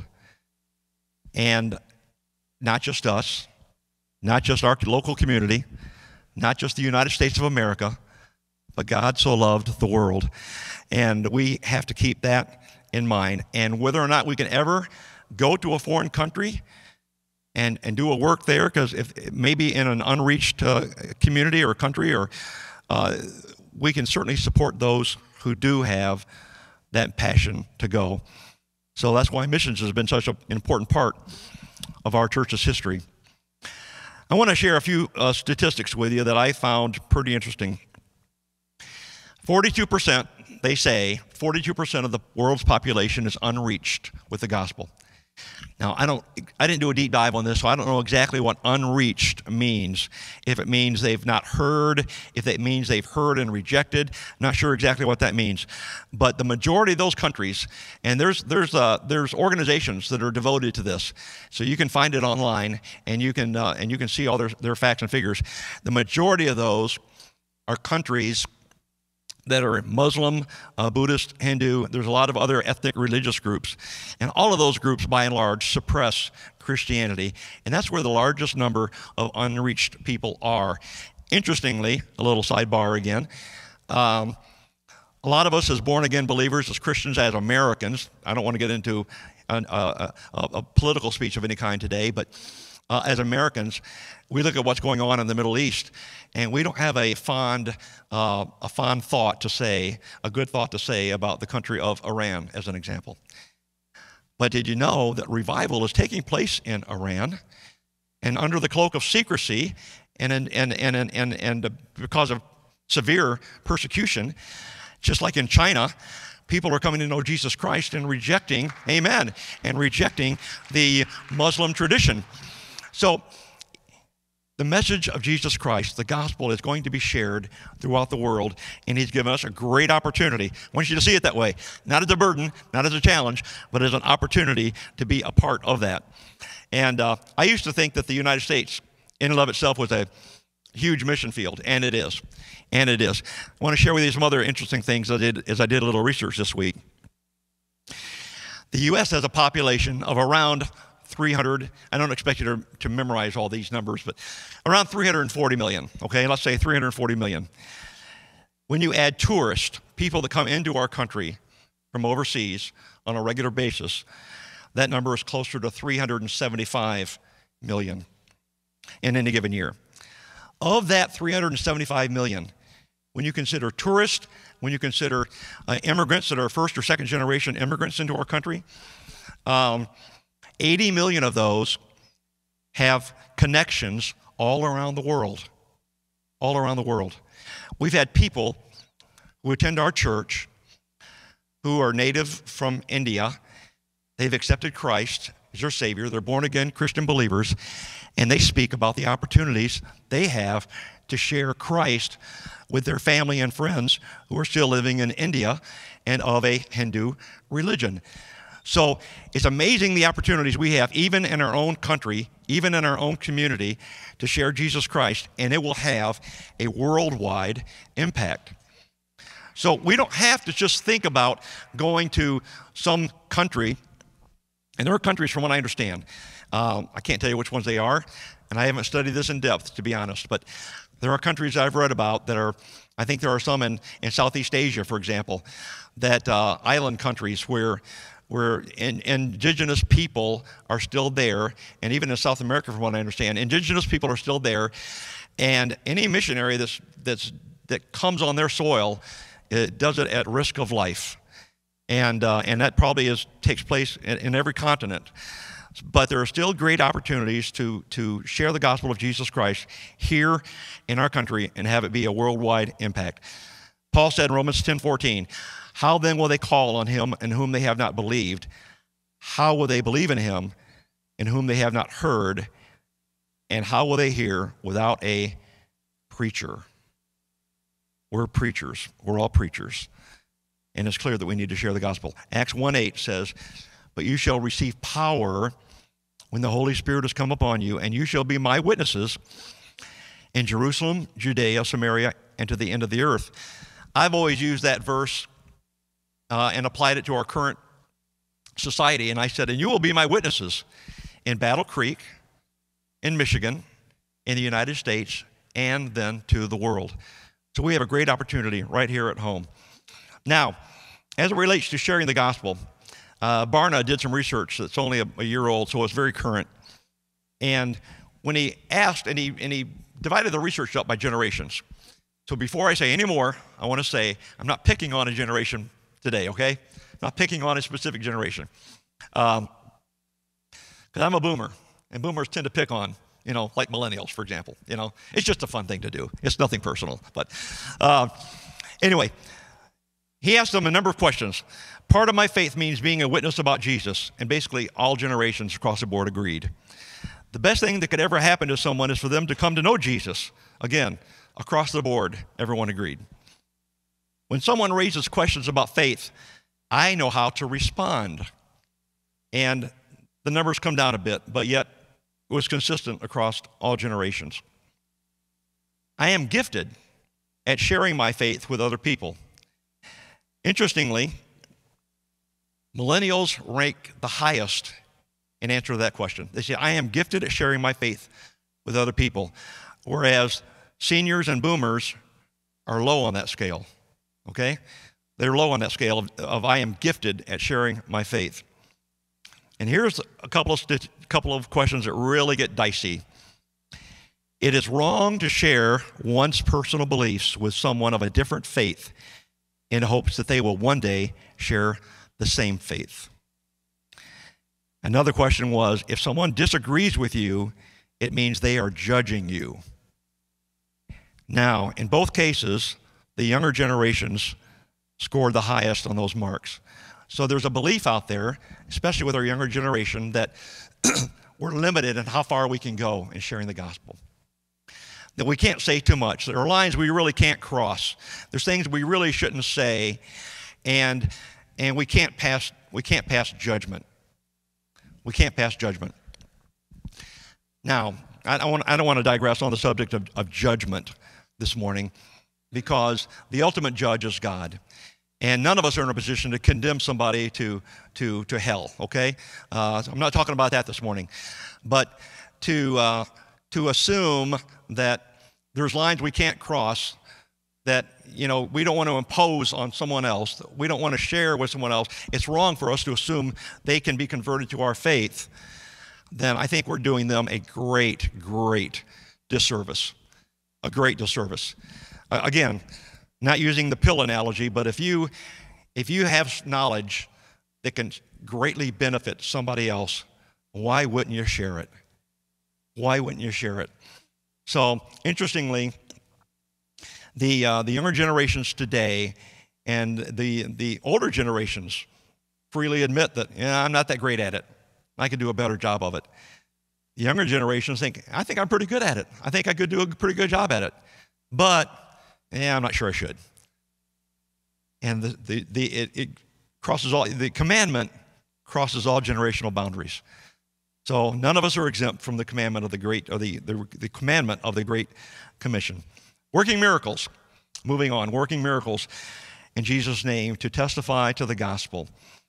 And not just us, not just our local community, not just the United States of America, but God so loved the world. And we have to keep that in mind. And whether or not we can ever go to a foreign country and do a work there, because if maybe in an unreached community or country, or we can certainly support those who do have that passion to go. So that's why missions has been such an important part of our church's history. I want to share a few statistics with you that I found pretty interesting. 42%, they say, 42% of the world's population is unreached with the gospel. Now, I didn't do a deep dive on this, so I don't know exactly what unreached means. If it means they've not heard, if it means they've heard and rejected, not sure exactly what that means. But the majority of those countries, and there's organizations that are devoted to this, so you can find it online, and you can see all their facts and figures. The majority of those are countries that are Muslim, Buddhist, Hindu. There's a lot of other ethnic religious groups. And all of those groups, by and large, suppress Christianity. And that's where the largest number of unreached people are. Interestingly, a little sidebar again, a lot of us as born-again believers, as Christians, as Americans, I don't want to get into a political speech of any kind today, but as Americans, we look at what's going on in the Middle East, and we don't have a fond thought to say, a good thought to say about the country of Iran, as an example. But did you know that revival is taking place in Iran, and under the cloak of secrecy, and because of severe persecution, just like in China, people are coming to know Jesus Christ and rejecting, amen, and rejecting the Muslim tradition. So the message of Jesus Christ, the gospel, is going to be shared throughout the world, and he's given us a great opportunity. I want you to see it that way, not as a burden, not as a challenge, but as an opportunity to be a part of that. And I used to think that the United States, in and of itself, was a huge mission field, and it is. And it is. I want to share with you some other interesting things I did as I did a little research this week. The U.S. has a population of around 300, I don't expect you to memorize all these numbers, but around 340 million, okay? Let's say 340 million. When you add tourists, people that come into our country from overseas on a regular basis, that number is closer to 375 million in any given year. Of that 375 million, when you consider tourists, when you consider immigrants that are first or second generation immigrants into our country, 80 million of those have connections all around the world. All around the world. We've had people who attend our church who are native from India. They've accepted Christ as their Savior. They're born-again Christian believers, and they speak about the opportunities they have to share Christ with their family and friends who are still living in India and of a Hindu religion. So it's amazing the opportunities we have, even in our own country, even in our own community, to share Jesus Christ, and it will have a worldwide impact. So we don't have to just think about going to some country, and there are countries from what I understand. I can't tell you which ones they are, and I haven't studied this in depth, to be honest, but there are countries I've read about that are, I think there are some in Southeast Asia, for example, that island countries where indigenous people are still there, and even in South America, from what I understand, indigenous people are still there, and any missionary that comes on their soil, it does it at risk of life, and that probably takes place in every continent. But there are still great opportunities to share the gospel of Jesus Christ here in our country and have it be a worldwide impact. Paul said in Romans 10:14, "How then will they call on him in whom they have not believed? How will they believe in him in whom they have not heard? And how will they hear without a preacher?" We're preachers. We're all preachers. And it's clear that we need to share the gospel. Acts 1:8 says, "But you shall receive power when the Holy Spirit has come upon you, and you shall be my witnesses in Jerusalem, Judea, Samaria, and to the end of the earth." I've always used that verse and applied it to our current society, and I said, "And you will be my witnesses in Battle Creek, in Michigan, in the United States, and then to the world." So we have a great opportunity right here at home. Now, as it relates to sharing the gospel, Barna did some research that's only a year old, so it's very current. And when he asked, and he divided the research up by generations. So before I say any more, I want to say I'm not picking on a generation today, okay? I'm not picking on a specific generation. Because I'm a boomer, and boomers tend to pick on, like millennials, for example. It's just a fun thing to do. It's nothing personal. But anyway, he asked them a number of questions. Part of my faith means being a witness about Jesus, and basically all generations across the board agreed. The best thing that could ever happen to someone is for them to come to know Jesus. Again, across the board, everyone agreed. When someone raises questions about faith, I know how to respond. And the numbers come down a bit, but yet it was consistent across all generations. I am gifted at sharing my faith with other people. Interestingly, millennials rank the highest in answer to that question. They say, I am gifted at sharing my faith with other people, whereas seniors and boomers are low on that scale, okay? They're low on that scale of I am gifted at sharing my faith. And here's a couple of questions that really get dicey. It is wrong to share one's personal beliefs with someone of a different faith in hopes that they will one day share the same faith. Another question was, if someone disagrees with you, it means they are judging you. Now, in both cases, the younger generations scored the highest on those marks. So there's a belief out there, especially with our younger generation, that we're limited in how far we can go in sharing the gospel. That we can't say too much. There are lines we really can't cross. There's things we really shouldn't say, and we can't pass judgment. We can't pass judgment. Now, I don't want to digress on the subject of judgment this morning, because the ultimate judge is God. And none of us are in a position to condemn somebody to hell, okay? I'm not talking about that this morning. But to assume that there's lines we can't cross, that we don't want to impose on someone else, we don't want to share with someone else, it's wrong for us to assume they can be converted to our faith, then I think we're doing them a great disservice. A great disservice. Again, not using the pill analogy, but if you have knowledge that can greatly benefit somebody else, why wouldn't you share it? Why wouldn't you share it? So, interestingly, the younger generations today and the older generations freely admit that, I'm not that great at it. I could do a better job of it. The younger generations think, I think I'm pretty good at it. I think I could do a pretty good job at it. But, I'm not sure I should. And it crosses all, the commandment crosses all generational boundaries. So none of us are exempt from the commandment of the great, or the commandment of the Great Commission. Working miracles, moving on, working miracles in Jesus' name to testify to the gospel.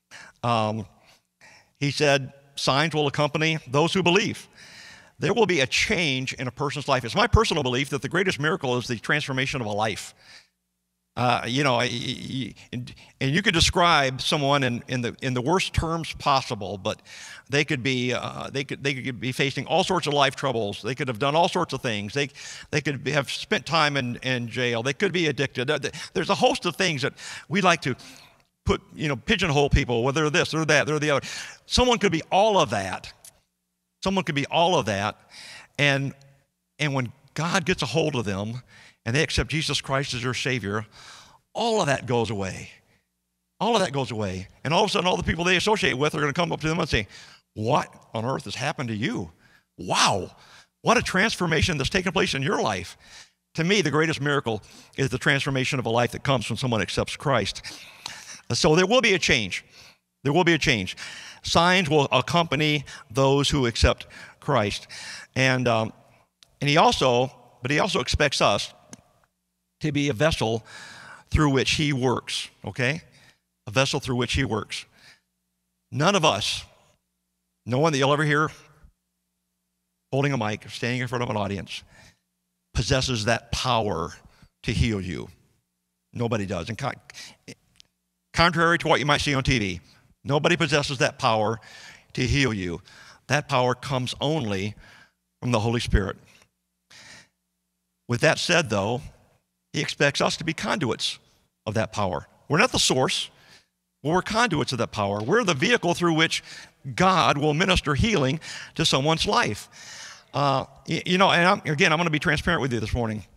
He said, signs will accompany those who believe. There will be a change in a person's life. It's my personal belief that the greatest miracle is the transformation of a life. And you could describe someone in the worst terms possible, but they could be facing all sorts of life troubles. They could have done all sorts of things. They could have spent time in jail. They could be addicted. There's a host of things that we like to put, pigeonhole people, whether they're this or that, they're the other. Someone could be all of that. Someone could be all of that, and when God gets a hold of them and they accept Jesus Christ as their Savior, all of that goes away. All of that goes away. And all of a sudden, all the people they associate with are going to come up to them and say, what on earth has happened to you? Wow, what a transformation that's taken place in your life. To me, the greatest miracle is the transformation of a life that comes when someone accepts Christ. So there will be a change. There will be a change. Signs will accompany those who accept Christ. And he also expects us to be a vessel through which he works, okay? A vessel through which he works. None of us, no one that you'll ever hear holding a mic, standing in front of an audience, possesses that power to heal you. Nobody does. And contrary to what you might see on TV, nobody possesses that power to heal you. That power comes only from the Holy Spirit. With that said, though, he expects us to be conduits of that power. We're not the source, but we're conduits of that power. We're the vehicle through which God will minister healing to someone's life. And I'm going to be transparent with you this morning.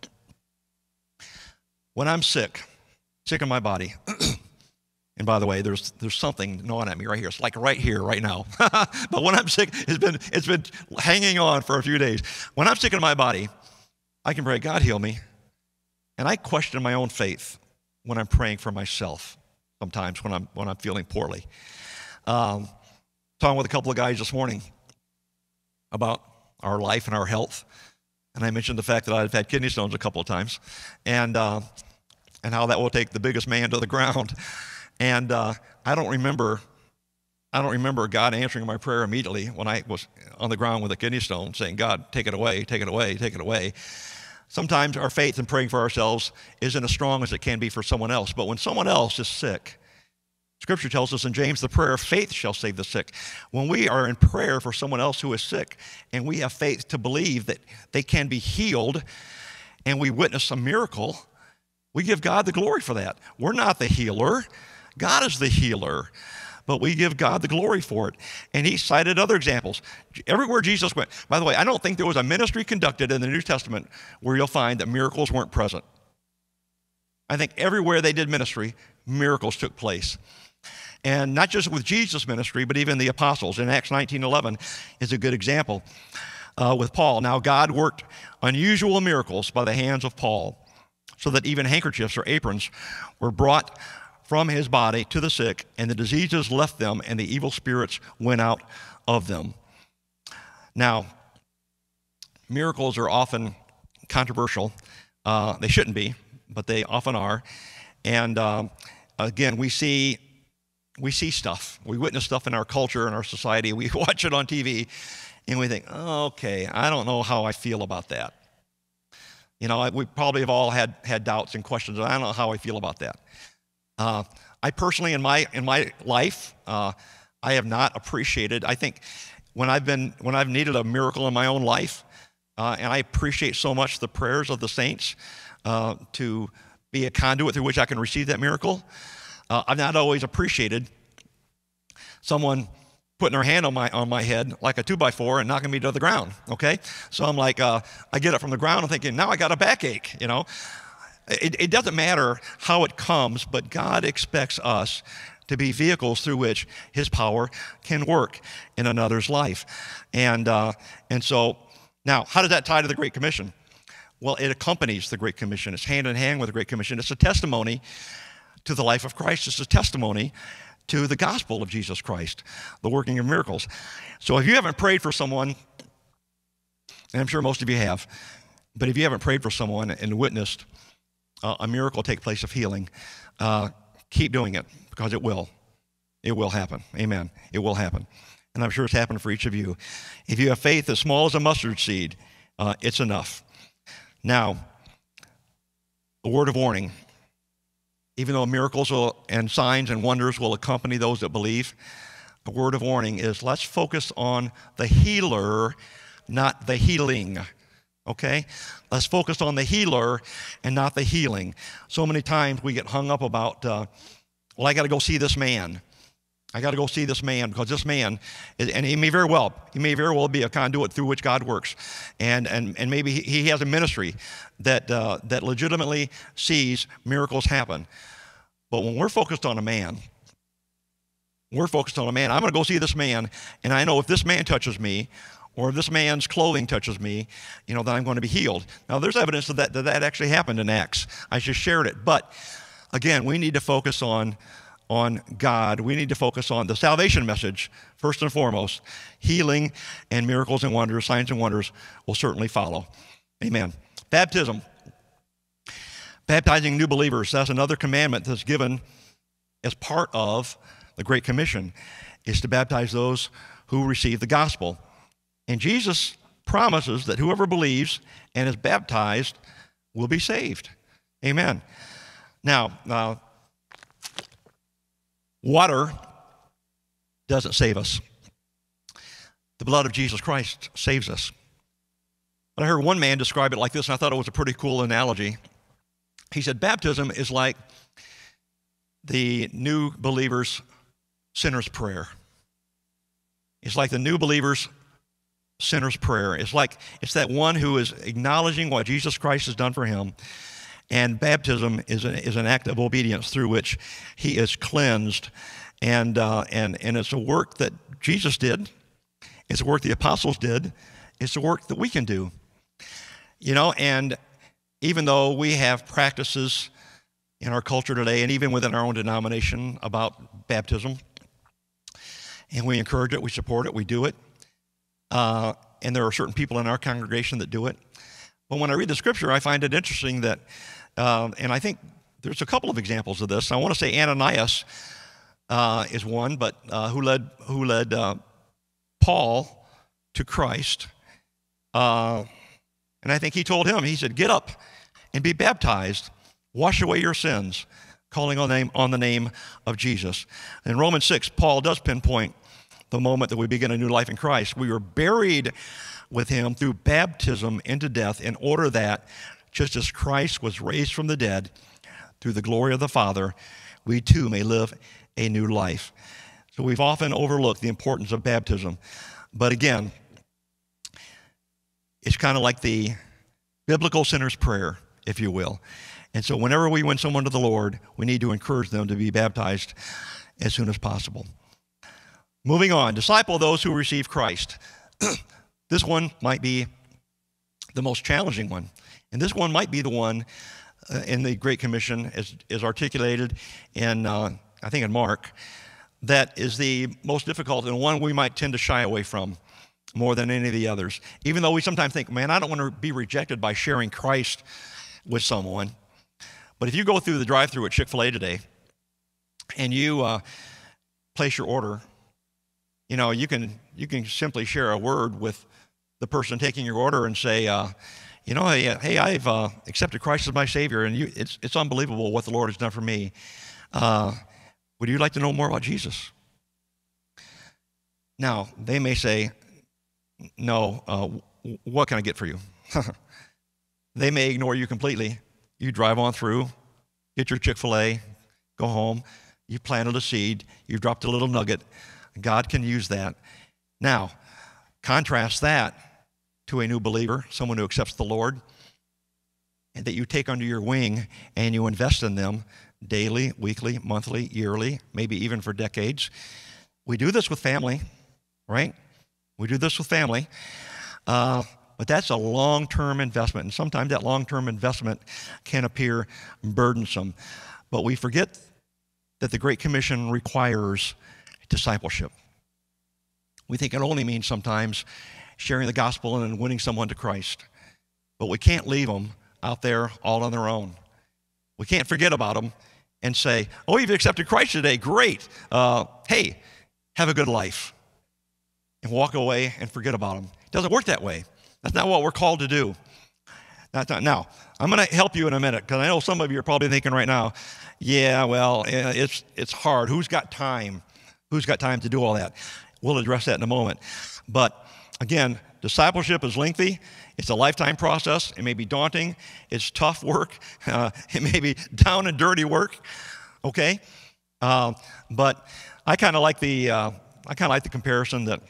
When I'm sick in my body, and by the way, there's something gnawing at me right here. It's like right here, right now. But when I'm sick, it's been hanging on for a few days. When I'm sick in my body, I can pray, God, heal me. And I question my own faith when I'm praying for myself sometimes when I'm feeling poorly. Talking with a couple of guys this morning about our life and our health. And I mentioned the fact that I've had kidney stones a couple of times and how that will take the biggest man to the ground. And I don't remember God answering my prayer immediately when I was on the ground with a kidney stone saying, God, take it away, take it away, take it away. Sometimes our faith in praying for ourselves isn't as strong as it can be for someone else. But when someone else is sick, Scripture tells us in James, the prayer of faith shall save the sick. When we are in prayer for someone else who is sick and we have faith to believe that they can be healed and we witness a miracle, we give God the glory for that. We're not the healer. God is the healer. But we give God the glory for it. And he cited other examples. Everywhere Jesus went. By the way, I don't think there was a ministry conducted in the New Testament where you'll find that miracles weren't present. I think everywhere they did ministry, miracles took place. And not just with Jesus' ministry, but even the apostles. In Acts 19:11 is a good example with Paul. Now God worked unusual miracles by the hands of Paul, so that even handkerchiefs or aprons were brought from his body to the sick, and the diseases left them, and the evil spirits went out of them. Now, miracles are often controversial. They shouldn't be, but they often are. And again, we see stuff. We witness stuff in our culture and our society. We watch it on TV, and we think, oh, okay, I don't know how I feel about that. We probably have all had doubts and questions. I don't know how I feel about that. I personally, in my life, I have not appreciated. I think when I've needed a miracle in my own life, and I appreciate so much the prayers of the saints to be a conduit through which I can receive that miracle. I've not always appreciated someone putting her hand on my head like a 2x4 and knocking me to the ground, okay? So I'm like, I get up from the ground and thinking, now I got a backache, you know? It doesn't matter how it comes, but God expects us to be vehicles through which his power can work in another's life. And so now, how does that tie to the Great Commission? Well, it accompanies the Great Commission. It's hand in hand with the Great Commission. It's a testimony to the life of Christ. It's a testimony to the gospel of Jesus Christ, the working of miracles. So if you haven't prayed for someone, and I'm sure most of you have, but if you haven't prayed for someone and witnessed a miracle take place of healing, keep doing it, because it will. It will happen. Amen. It will happen. And I'm sure it's happened for each of you. If you have faith as small as a mustard seed, it's enough. Now, a word of warning. Even though miracles and signs and wonders will accompany those that believe, a word of warning is let's focus on the healer, not the healing. Okay? Let's focus on the healer and not the healing. So many times we get hung up about, well, I got to go see this man. I got to go see this man because this man, and he may very well be a conduit through which God works. And maybe he has a ministry that legitimately sees miracles happen. But when we're focused on a man, I'm going to go see this man, and I know if this man touches me, or if this man's clothing touches me, you know, then I'm going to be healed. Now, there's evidence that actually happened in Acts. I just shared it. But, again, we need to focus on God. We need to focus on the salvation message, first and foremost. Healing and miracles and wonders, signs and wonders will certainly follow. Amen. Baptism. Baptizing new believers. That's another commandment that's given as part of the Great Commission, is to baptize those who receive the gospel. And Jesus promises that whoever believes and is baptized will be saved. Amen. Now, water doesn't save us. The blood of Jesus Christ saves us. But I heard one man describe it like this, and I thought it was a pretty cool analogy. He said, baptism is like the new believer's sinner's prayer. It's like the new believer's sinner's prayer. It's that one who is acknowledging what Jesus Christ has done for him. And baptism is an act of obedience through which he is cleansed. And it's a work that Jesus did. It's a work the apostles did. It's a work that we can do. You know, and even though we have practices in our culture today, and even within our own denomination about baptism, and we encourage it, we support it, we do it, and there are certain people in our congregation that do it. But when I read the scripture, I find it interesting that, and I think there's a couple of examples of this. I want to say Ananias is one, but who led Paul to Christ. And I think he told him, he said, get up and be baptized, wash away your sins, calling on the name of Jesus. In Romans 6, Paul does pinpoint the moment that we begin a new life in Christ. We were buried with him through baptism into death, in order that, just as Christ was raised from the dead through the glory of the Father, we too may live a new life. So we've often overlooked the importance of baptism. But again, it's kind of like the biblical sinner's prayer, if you will. And so whenever we win someone to the Lord, we need to encourage them to be baptized as soon as possible. Moving on, disciple those who receive Christ. This one might be the most challenging one. And this one might be the one in the Great Commission, as articulated in, I think in Mark, that is the most difficult and one we might tend to shy away from more than any of the others. Even though we sometimes think, man, I don't want to be rejected by sharing Christ with someone. But if you go through the drive-thru at Chick-fil-A today and you place your order, you know, you can simply share a word with the person taking your order and say, you know, hey, I've accepted Christ as my Savior, and it's unbelievable what the Lord has done for me. Would you like to know more about Jesus? Now, they may say, no, what can I get for you? They may ignore you completely. You drive on through, get your Chick-fil-A, go home, you planted a seed, you dropped a little nugget God can use that. Now, contrast that to a new believer, someone who accepts the Lord, and that you take under your wing and you invest in them daily, weekly, monthly, yearly, maybe even for decades. We do this with family, right? We do this with family. But that's a long-term investment, and sometimes that long-term investment can appear burdensome. But we forget that the Great Commission requires discipleship. We think it only means sometimes sharing the gospel and winning someone to Christ. But we can't leave them out there all on their own. We can't forget about them and say, oh, you've accepted Christ today, great. Hey, have a good life. And walk away and forget about them. It doesn't work that way. That's not what we're called to do. Now, I'm going to help you in a minute, because I know some of you are probably thinking right now, yeah, well, it's hard. Who's got time? Who's got time to do all that? We'll address that in a moment. But again, discipleship is lengthy. It's a lifetime process. It may be daunting. It's tough work. It may be down and dirty work. Okay, but I kind of like the comparison that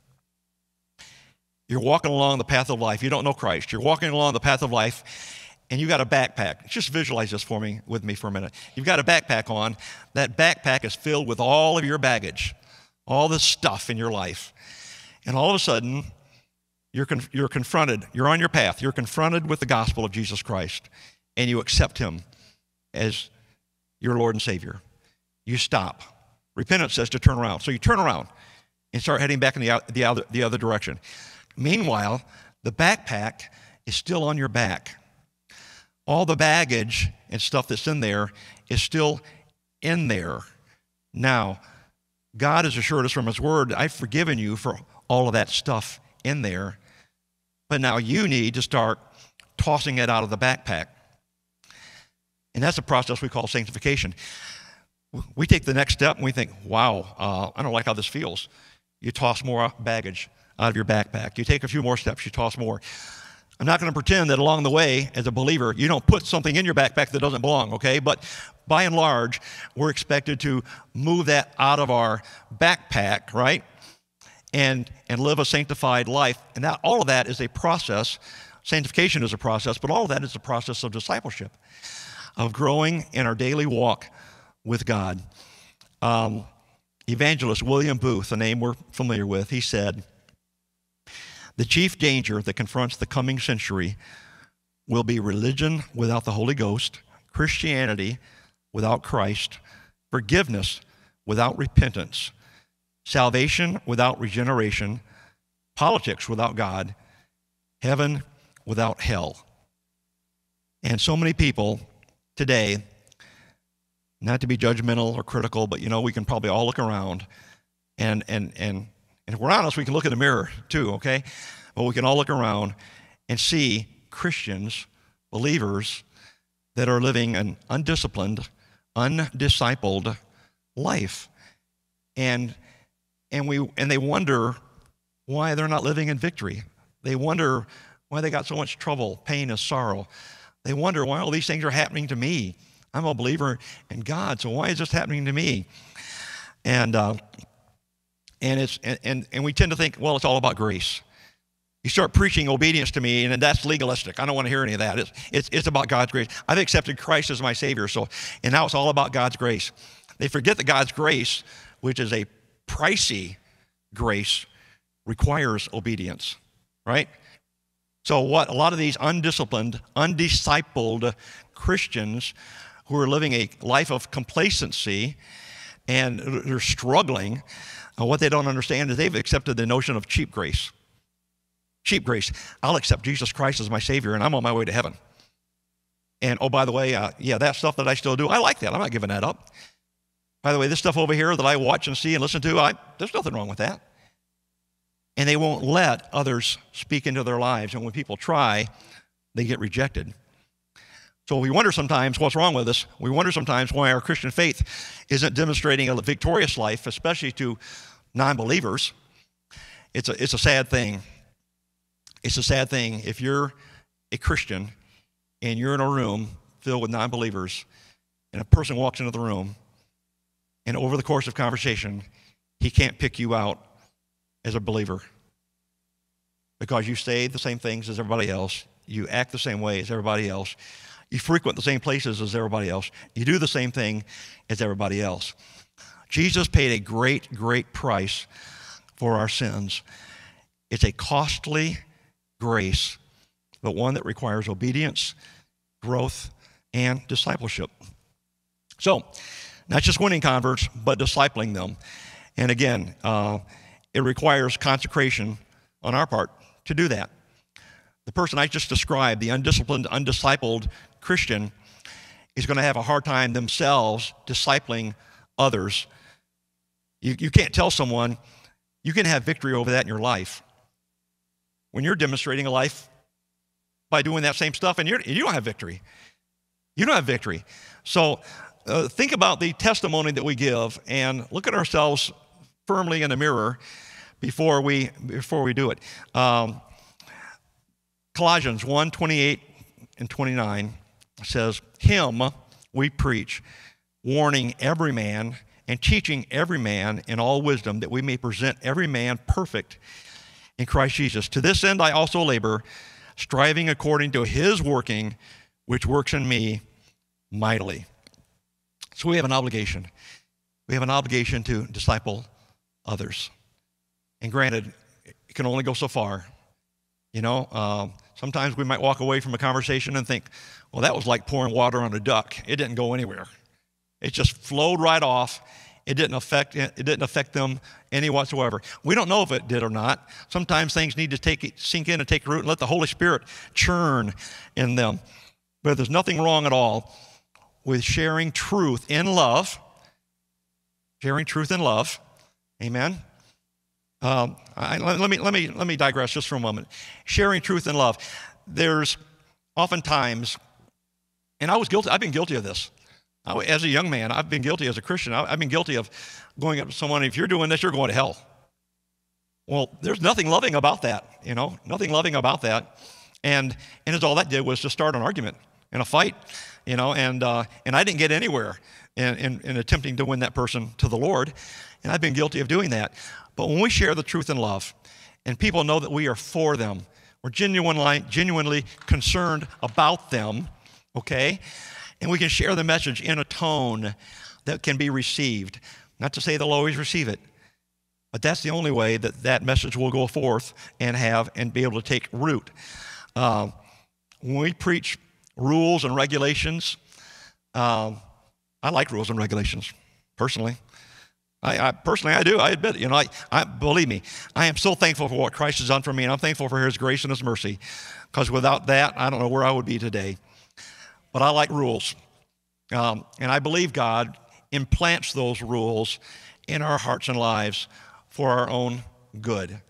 you're walking along the path of life. You don't know Christ. You're walking along the path of life, and you got a backpack. Just visualize this with me for a minute. You've got a backpack on. That backpack is filled with all of your baggage, all the stuff in your life. And all of a sudden, you're confronted. You're on your path. You're confronted with the gospel of Jesus Christ, and you accept him as your Lord and Savior. You stop. Repentance says to turn around. So you turn around and start heading back in the other direction. Meanwhile, the backpack is still on your back. All the baggage and stuff that's in there is still in there. Now, God has assured us from his word, I've forgiven you for all of that stuff in there, but now you need to start tossing it out of the backpack. And that's a process we call sanctification. We take the next step and we think, wow, I don't like how this feels. You toss more baggage out of your backpack. You take a few more steps, you toss more. I'm not going to pretend that along the way, as a believer, you don't put something in your backpack that doesn't belong, okay? But by and large, we're expected to move that out of our backpack, right? And live a sanctified life. And that all of that is a process. Sanctification is a process, but all of that is a process of discipleship, of growing in our daily walk with God. Evangelist William Booth, a name we're familiar with, he said, the chief danger that confronts the coming century will be religion without the Holy Ghost, Christianity without Christ, forgiveness without repentance, salvation without regeneration, politics without God, heaven without hell. And so many people today, not to be judgmental or critical, but we can probably all look around and if we're honest, we can look in the mirror too, okay? But we can all look around and see Christians, believers, that are living an undisciplined, undiscipled life. And they wonder why they're not living in victory. They wonder why they got so much trouble, pain, and sorrow. They wonder why all these things are happening to me. I'm a believer in God, so why is this happening to me? And we tend to think, well, it's all about grace. You start preaching obedience to me, and that's legalistic. I don't want to hear any of that. It's about God's grace. I've accepted Christ as my Savior, and now it's all about God's grace. They forget that God's grace, which is a pricey grace, requires obedience, right? So what a lot of these undisciplined, undiscipled Christians who are living a life of complacency and they're struggling, what they don't understand is they've accepted the notion of cheap grace. Cheap grace. I'll accept Jesus Christ as my Savior, and I'm on my way to heaven. And, oh, by the way, that stuff that I still do, I like that. I'm not giving that up. By the way, this stuff over here that I watch and see and listen to, there's nothing wrong with that. And they won't let others speak into their lives. And when people try, they get rejected. So we wonder sometimes what's wrong with us. We wonder sometimes why our Christian faith isn't demonstrating a victorious life, especially to non-believers. It's a sad thing. It's a sad thing if you're a Christian and you're in a room filled with non-believers and a person walks into the room and over the course of conversation, he can't pick you out as a believer because you say the same things as everybody else. You act the same way as everybody else. You frequent the same places as everybody else. You do the same thing as everybody else. Jesus paid a great, great price for our sins. It's a costly grace, but one that requires obedience, growth, and discipleship. So, not just winning converts, but discipling them. And again, it requires consecration on our part to do that. The person I just described, the undisciplined, undiscipled Christian, is going to have a hard time themselves discipling others. You can't tell someone you can have victory over that in your life when you're demonstrating a life by doing that same stuff, and you don't have victory. You don't have victory. So think about the testimony that we give and look at ourselves firmly in the mirror before we do it. Colossians 1:28 and 29 says, "Him we preach, warning every man and teaching every man in all wisdom, that we may present every man perfect in Christ Jesus. To this end I also labor, striving according to his working, which works in me mightily." So we have an obligation. We have an obligation to disciple others. And granted, it can only go so far. You know, sometimes we might walk away from a conversation and think, well, that was like pouring water on a duck. It didn't go anywhere. It just flowed right off. It didn't affect them any whatsoever. We don't know if it did or not. Sometimes things need to sink in and take root and let the Holy Spirit churn in them. But there's nothing wrong at all with sharing truth in love. Sharing truth in love. Amen. Let me digress just for a moment. Sharing truth in love. There's oftentimes, and I've been guilty of this. As a young man, I've been guilty as a Christian. I've been guilty of going up to someone, if you're doing this, you're going to hell. Well, there's nothing loving about that, you know, nothing loving about that. And it's all that did was to start an argument and a fight, you know, and I didn't get anywhere in attempting to win that person to the Lord. And I've been guilty of doing that. But when we share the truth in love, and people know that we are for them, we're genuinely concerned about them, okay? And we can share the message in a tone that can be received. Not to say they'll always receive it, but that's the only way that message will go forth and be able to take root. When we preach rules and regulations, I like rules and regulations, personally. I do. I admit it. You know, believe me, I am so thankful for what Christ has done for me, and I'm thankful for his grace and his mercy, because without that, I don't know where I would be today. But I like rules, and I believe God implants those rules in our hearts and lives for our own good,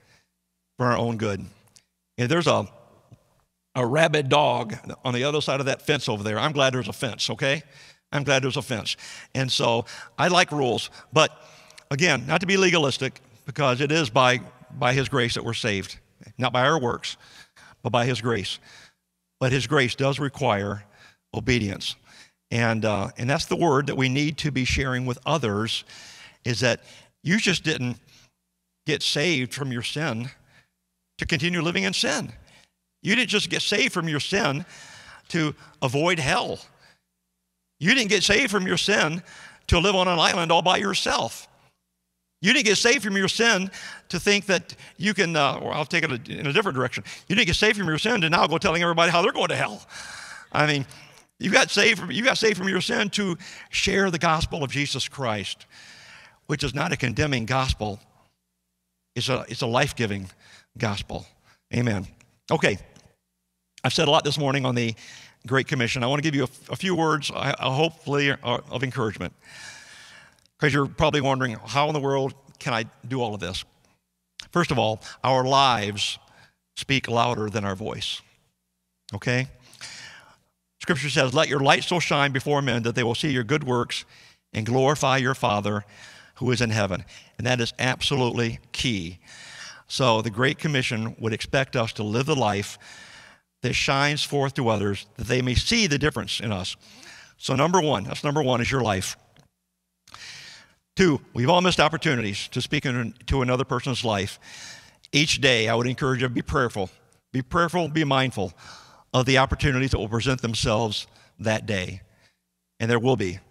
And there's a rabid dog on the other side of that fence over there. I'm glad there's a fence, okay? I'm glad there's a fence. And so I like rules, but again, not to be legalistic, because it is by his grace that we're saved, not by our works, but by his grace. But his grace does require obedience. And that's the word that we need to be sharing with others, is that you just didn't get saved from your sin to continue living in sin. You didn't just get saved from your sin to avoid hell. You didn't get saved from your sin to live on an island all by yourself. You didn't get saved from your sin to think that you can, or I'll take it in a different direction. You didn't get saved from your sin to now go telling everybody how they're going to hell. I mean, you got saved from your sin to share the gospel of Jesus Christ, which is not a condemning gospel. It's a life-giving gospel. Amen. Okay, I've said a lot this morning on the Great Commission. I want to give you a few words, hopefully, of encouragement, because you're probably wondering, how in the world can I do all of this? First of all, our lives speak louder than our voice, okay? Scripture says, "Let your light so shine before men that they will see your good works and glorify your Father who is in heaven." And that is absolutely key. So the Great Commission would expect us to live the life that shines forth to others, that they may see the difference in us. So number one is your life. 2, we've all missed opportunities to speak into another person's life. Each day, I would encourage you to be prayerful. Be prayerful, be mindful of the opportunities that will present themselves that day. And there will be.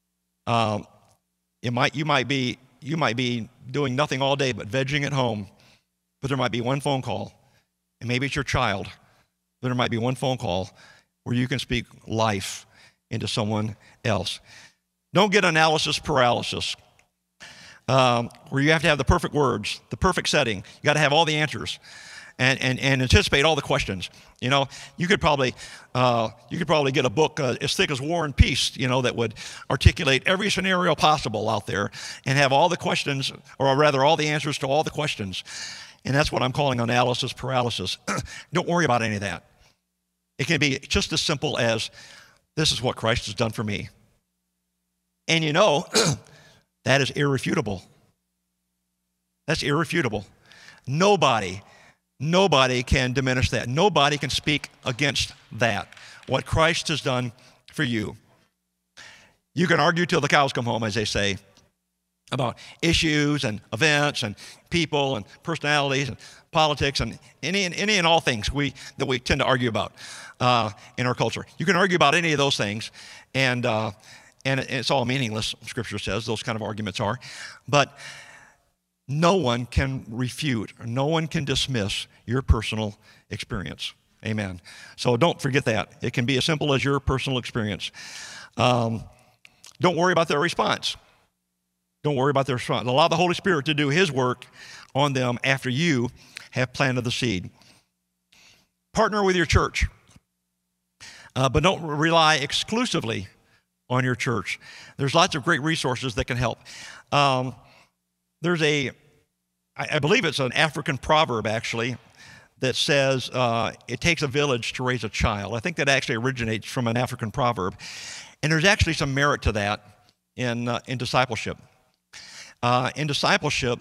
You might be doing nothing all day but vegging at home, but there might be one phone call, and maybe it's your child, but there might be one phone call where you can speak life into someone else. Don't get analysis paralysis, where you have to have the perfect words, the perfect setting. You got to have all the answers and anticipate all the questions. You know, you could probably get a book as thick as War and Peace, you know, that would articulate every scenario possible out there and have all the questions, or rather all the answers to all the questions. And that's what I'm calling analysis paralysis. Don't worry about any of that. It can be just as simple as, this is what Christ has done for me. And you know, that is irrefutable. That's irrefutable. Nobody can diminish that. Nobody can speak against that, what Christ has done for you. You can argue till the cows come home, as they say, about issues and events and people and personalities and politics and any and all things that we tend to argue about in our culture. You can argue about any of those things, and it's all meaningless, Scripture says, those kind of arguments are. But no one can refute, or no one can dismiss your personal experience. Amen. So don't forget that. It can be as simple as your personal experience. Don't worry about their response. Don't worry about their response. Allow the Holy Spirit to do His work on them after you have planted the seed. Partner with your church, but don't rely exclusively on your church. There's lots of great resources that can help. There's I believe it's an African proverb, actually, that says it takes a village to raise a child. I think that actually originates from an African proverb. And there's actually some merit to that in discipleship. In discipleship,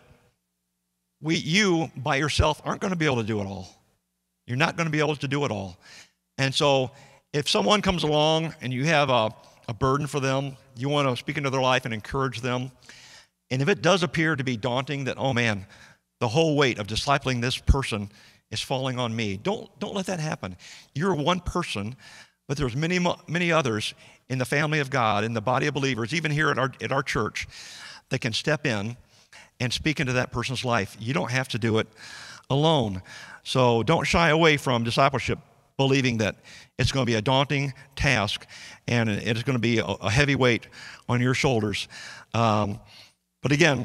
you by yourself aren't going to be able to do it all. You're not going to be able to do it all. And so if someone comes along and you have a burden for them, you want to speak into their life and encourage them, and if it does appear to be daunting that, oh man, the whole weight of discipling this person is falling on me, don't let that happen. You're one person, but there's many others in the family of God, in the body of believers, even here at our church, that can step in and speak into that person's life. You don't have to do it alone. So don't shy away from discipleship, believing that it's going to be a daunting task and it's going to be a heavy weight on your shoulders. But again,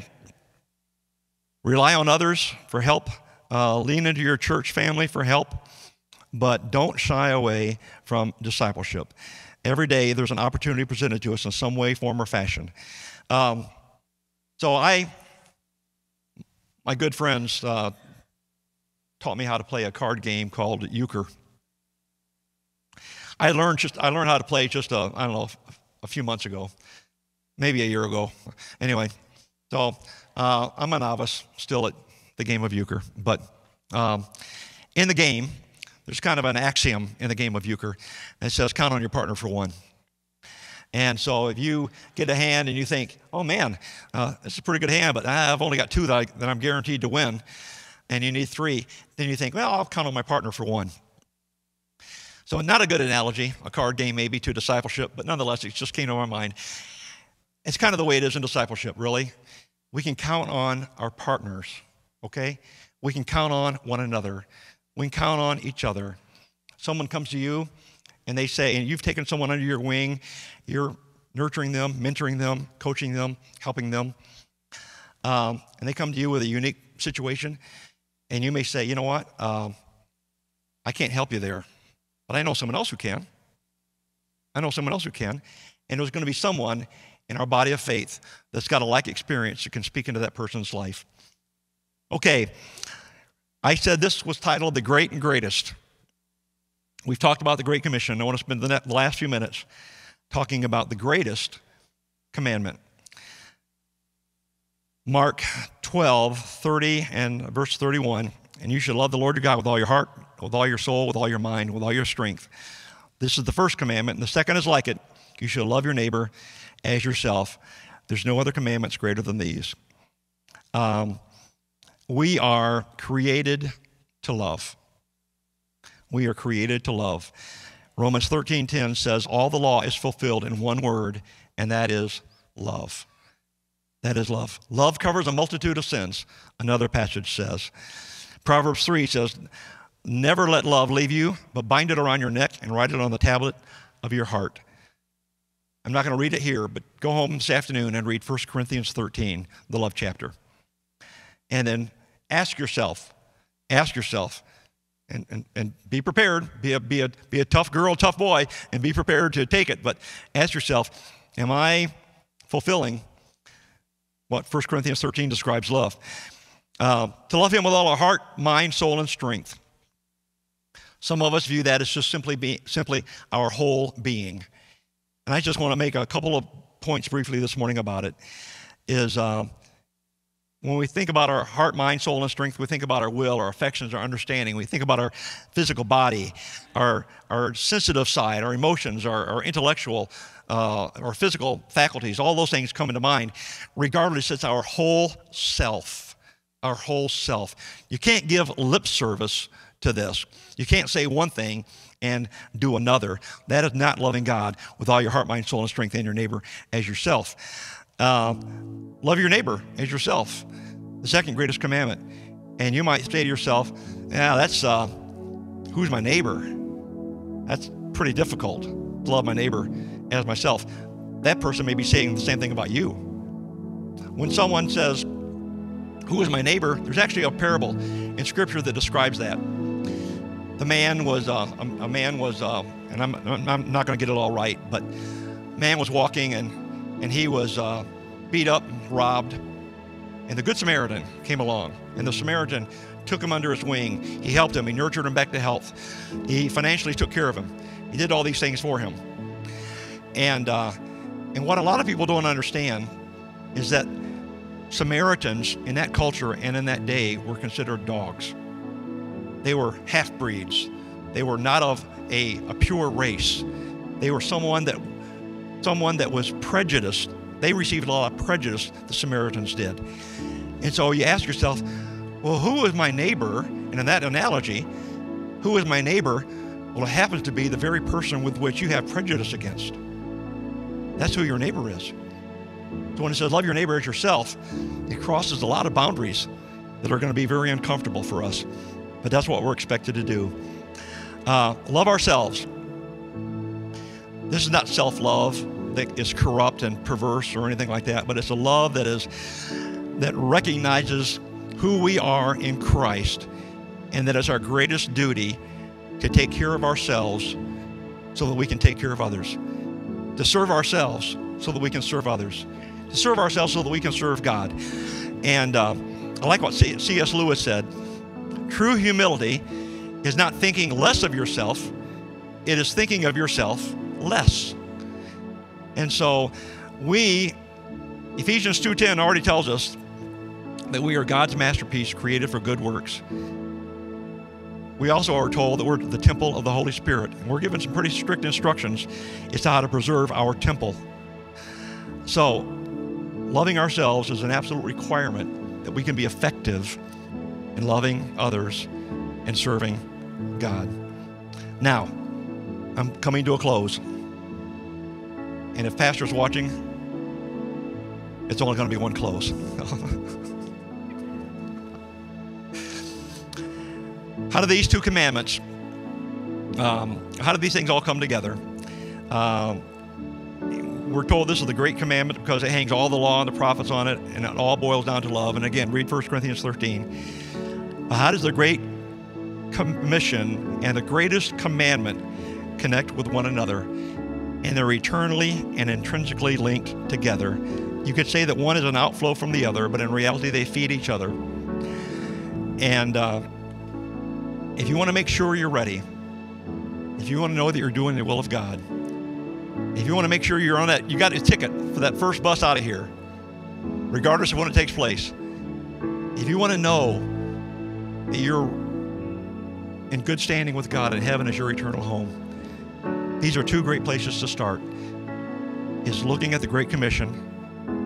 rely on others for help. Lean into your church family for help, but don't shy away from discipleship. Every day there's an opportunity presented to us in some way, form, or fashion. So my good friends taught me how to play a card game called euchre. I learned how to play just a few months ago, maybe a year ago. Anyway, so I'm a novice still at the game of euchre, but in the game, there's kind of an axiom in the game of euchre. It says, count on your partner for one. And so if you get a hand and you think, oh man, it's a pretty good hand, but I've only got two that I'm guaranteed to win, and you need three, then you think, well, I'll count on my partner for one. So not a good analogy, a card game maybe, to discipleship, but nonetheless, it just came to my mind. It's kind of the way it is in discipleship, really. We can count on our partners, okay? We can count on one another. We can count on each other. Someone comes to you and they say, and you've taken someone under your wing, you're nurturing them, mentoring them, coaching them, helping them, and they come to you with a unique situation, and you may say, you know what, I can't help you there, but I know someone else who can. I know someone else who can, and there's going to be someone in our body of faith that's got a like experience that can speak into that person's life. Okay, I said this was titled The Great and Greatest. We've talked about the Great Commission. I want to spend the last few minutes talking about the greatest commandment. Mark 12:30 and verse 31, and you should love the Lord your God with all your heart, with all your soul, with all your mind, with all your strength. This is the first commandment, and the second is like it. You should love your neighbor as yourself. There's no other commandments greater than these. We are created to love. We are created to love. Romans 13:10 says, all the law is fulfilled in one word, and that is love. That is love. Love covers a multitude of sins, another passage says. Proverbs 3 says, never let love leave you, but bind it around your neck and write it on the tablet of your heart. I'm not going to read it here, but go home this afternoon and read 1 Corinthians 13, the love chapter. And then ask yourself, and be prepared. Be a tough girl, tough boy, and be prepared to take it. But ask yourself, am I fulfilling what 1 Corinthians 13 describes love? To love him with all our heart, mind, soul, and strength. Some of us view that as just simply our whole being. And I just want to make a couple of points briefly this morning about it. Is when we think about our heart, mind, soul, and strength, we think about our will, our affections, our understanding. We think about our physical body, our sensitive side, our emotions, our intellectual, our physical faculties. All those things come into mind. Regardless, it's our whole self. Our whole self. You can't give lip service to this. You can't say one thing and do another. That is not loving God with all your heart, mind, soul, and strength, and your neighbor as yourself. Love your neighbor as yourself, the second greatest commandment. And you might say to yourself, yeah, that's, who's my neighbor? That's pretty difficult to love my neighbor as myself. That person may be saying the same thing about you. When someone says, who is my neighbor? There's actually a parable in Scripture that describes that. The man was, and I'm not going to get it all right, but man was walking and he was beat up, robbed, and the Good Samaritan came along, and the Samaritan took him under his wing. He helped him. He nurtured him back to health. He financially took care of him. He did all these things for him. And what a lot of people don't understand is that Samaritans in that culture and in that day were considered dogs. They were half-breeds. They were not of a pure race. They were someone that was prejudiced. They received a lot of prejudice, the Samaritans did. And so you ask yourself, well, who is my neighbor? And in that analogy, who is my neighbor? Well, it happens to be the very person with which you have prejudice against. That's who your neighbor is. So when it says love your neighbor as yourself, it crosses a lot of boundaries that are going to be very uncomfortable for us. But that's what we're expected to do. Love ourselves. This is not self-love that is corrupt and perverse or anything like that, but it's a love that recognizes who we are in Christ, and that it's our greatest duty to take care of ourselves so that we can take care of others. To serve ourselves so that we can serve others. To serve ourselves so that we can serve God. And I like what C.S. Lewis said. True humility is not thinking less of yourself. It is thinking of yourself less. And so Ephesians 2:10 already tells us that we are God's masterpiece created for good works. We also are told that we're the temple of the Holy Spirit. And we're given some pretty strict instructions as to how to preserve our temple. So, loving ourselves is an absolute requirement that we can be effective in loving others and serving God. Now, I'm coming to a close. And if Pastor's watching, it's only going to be one close. How do these two commandments, how do these things all come together? We're told this is the great commandment because it hangs all the law and the prophets on it, and it all boils down to love. And again, read 1 Corinthians 13. How does the great commission and the greatest commandment connect with one another? And they're eternally and intrinsically linked together. You could say that one is an outflow from the other, but in reality, they feed each other. And if you want to make sure you're ready, if you want to know that you're doing the will of God, if you want to make sure you're on that, you got a ticket for that first bus out of here, regardless of when it takes place. If you want to know that you're in good standing with God and heaven is your eternal home, these are two great places to start. Is looking at the Great Commission and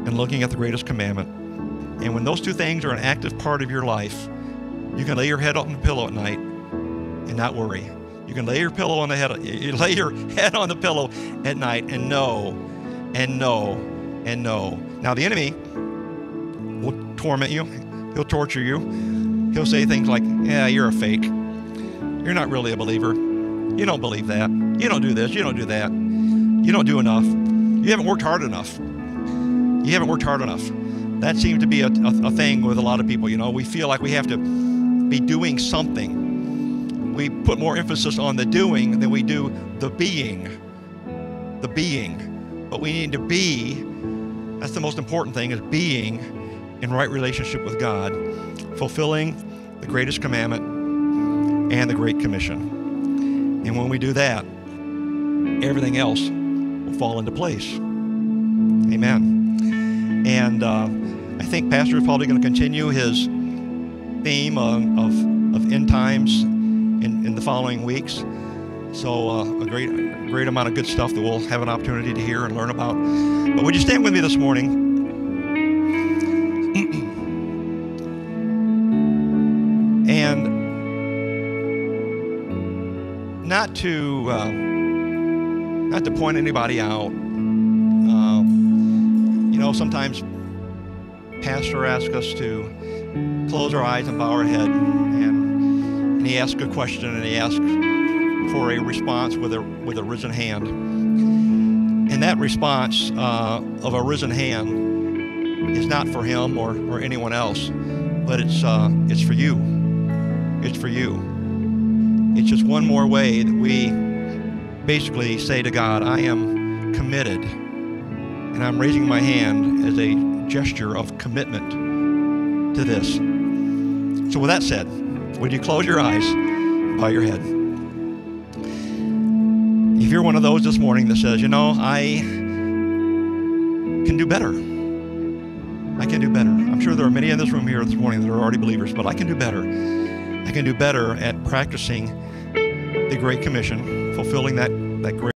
and looking at the greatest commandment. And when those two things are an active part of your life, you can lay your head on the pillow at night and not worry. You can lay your pillow on the head. You lay your head on the pillow at night and know, and know, and know. Now the enemy will torment you. He'll torture you. He'll say things like, "Yeah, you're a fake. You're not really a believer. You don't believe that. You don't do this. You don't do that. You don't do enough. You haven't worked hard enough. You haven't worked hard enough." That seems to be a thing with a lot of people. You know, we feel like we have to be doing something. We put more emphasis on the doing than we do the being. The being. But we need to be. That's the most important thing, is being in right relationship with God, fulfilling the greatest commandment and the Great Commission. And when we do that, everything else will fall into place. Amen. And I think Pastor is probably going to continue his theme of end times in the following weeks. So a great amount of good stuff that we'll have an opportunity to hear and learn about. But would you stand with me this morning? And not to point anybody out. You know, sometimes Pastor asks us to close our eyes and bow our head, and he asks a question, and he asks for a response with a risen hand. And that response of a risen hand is not for him or anyone else, but it's for you. It's for you. It's just one more way that we basically say to God, I am committed, and I'm raising my hand as a gesture of commitment to this. So with that said, would you close your eyes, bow your head? If you're one of those this morning that says, you know, I can do better. I can do better. I'm sure there are many in this room here this morning that are already believers, but I can do better. I can do better at practicing the Great Commission, fulfilling that great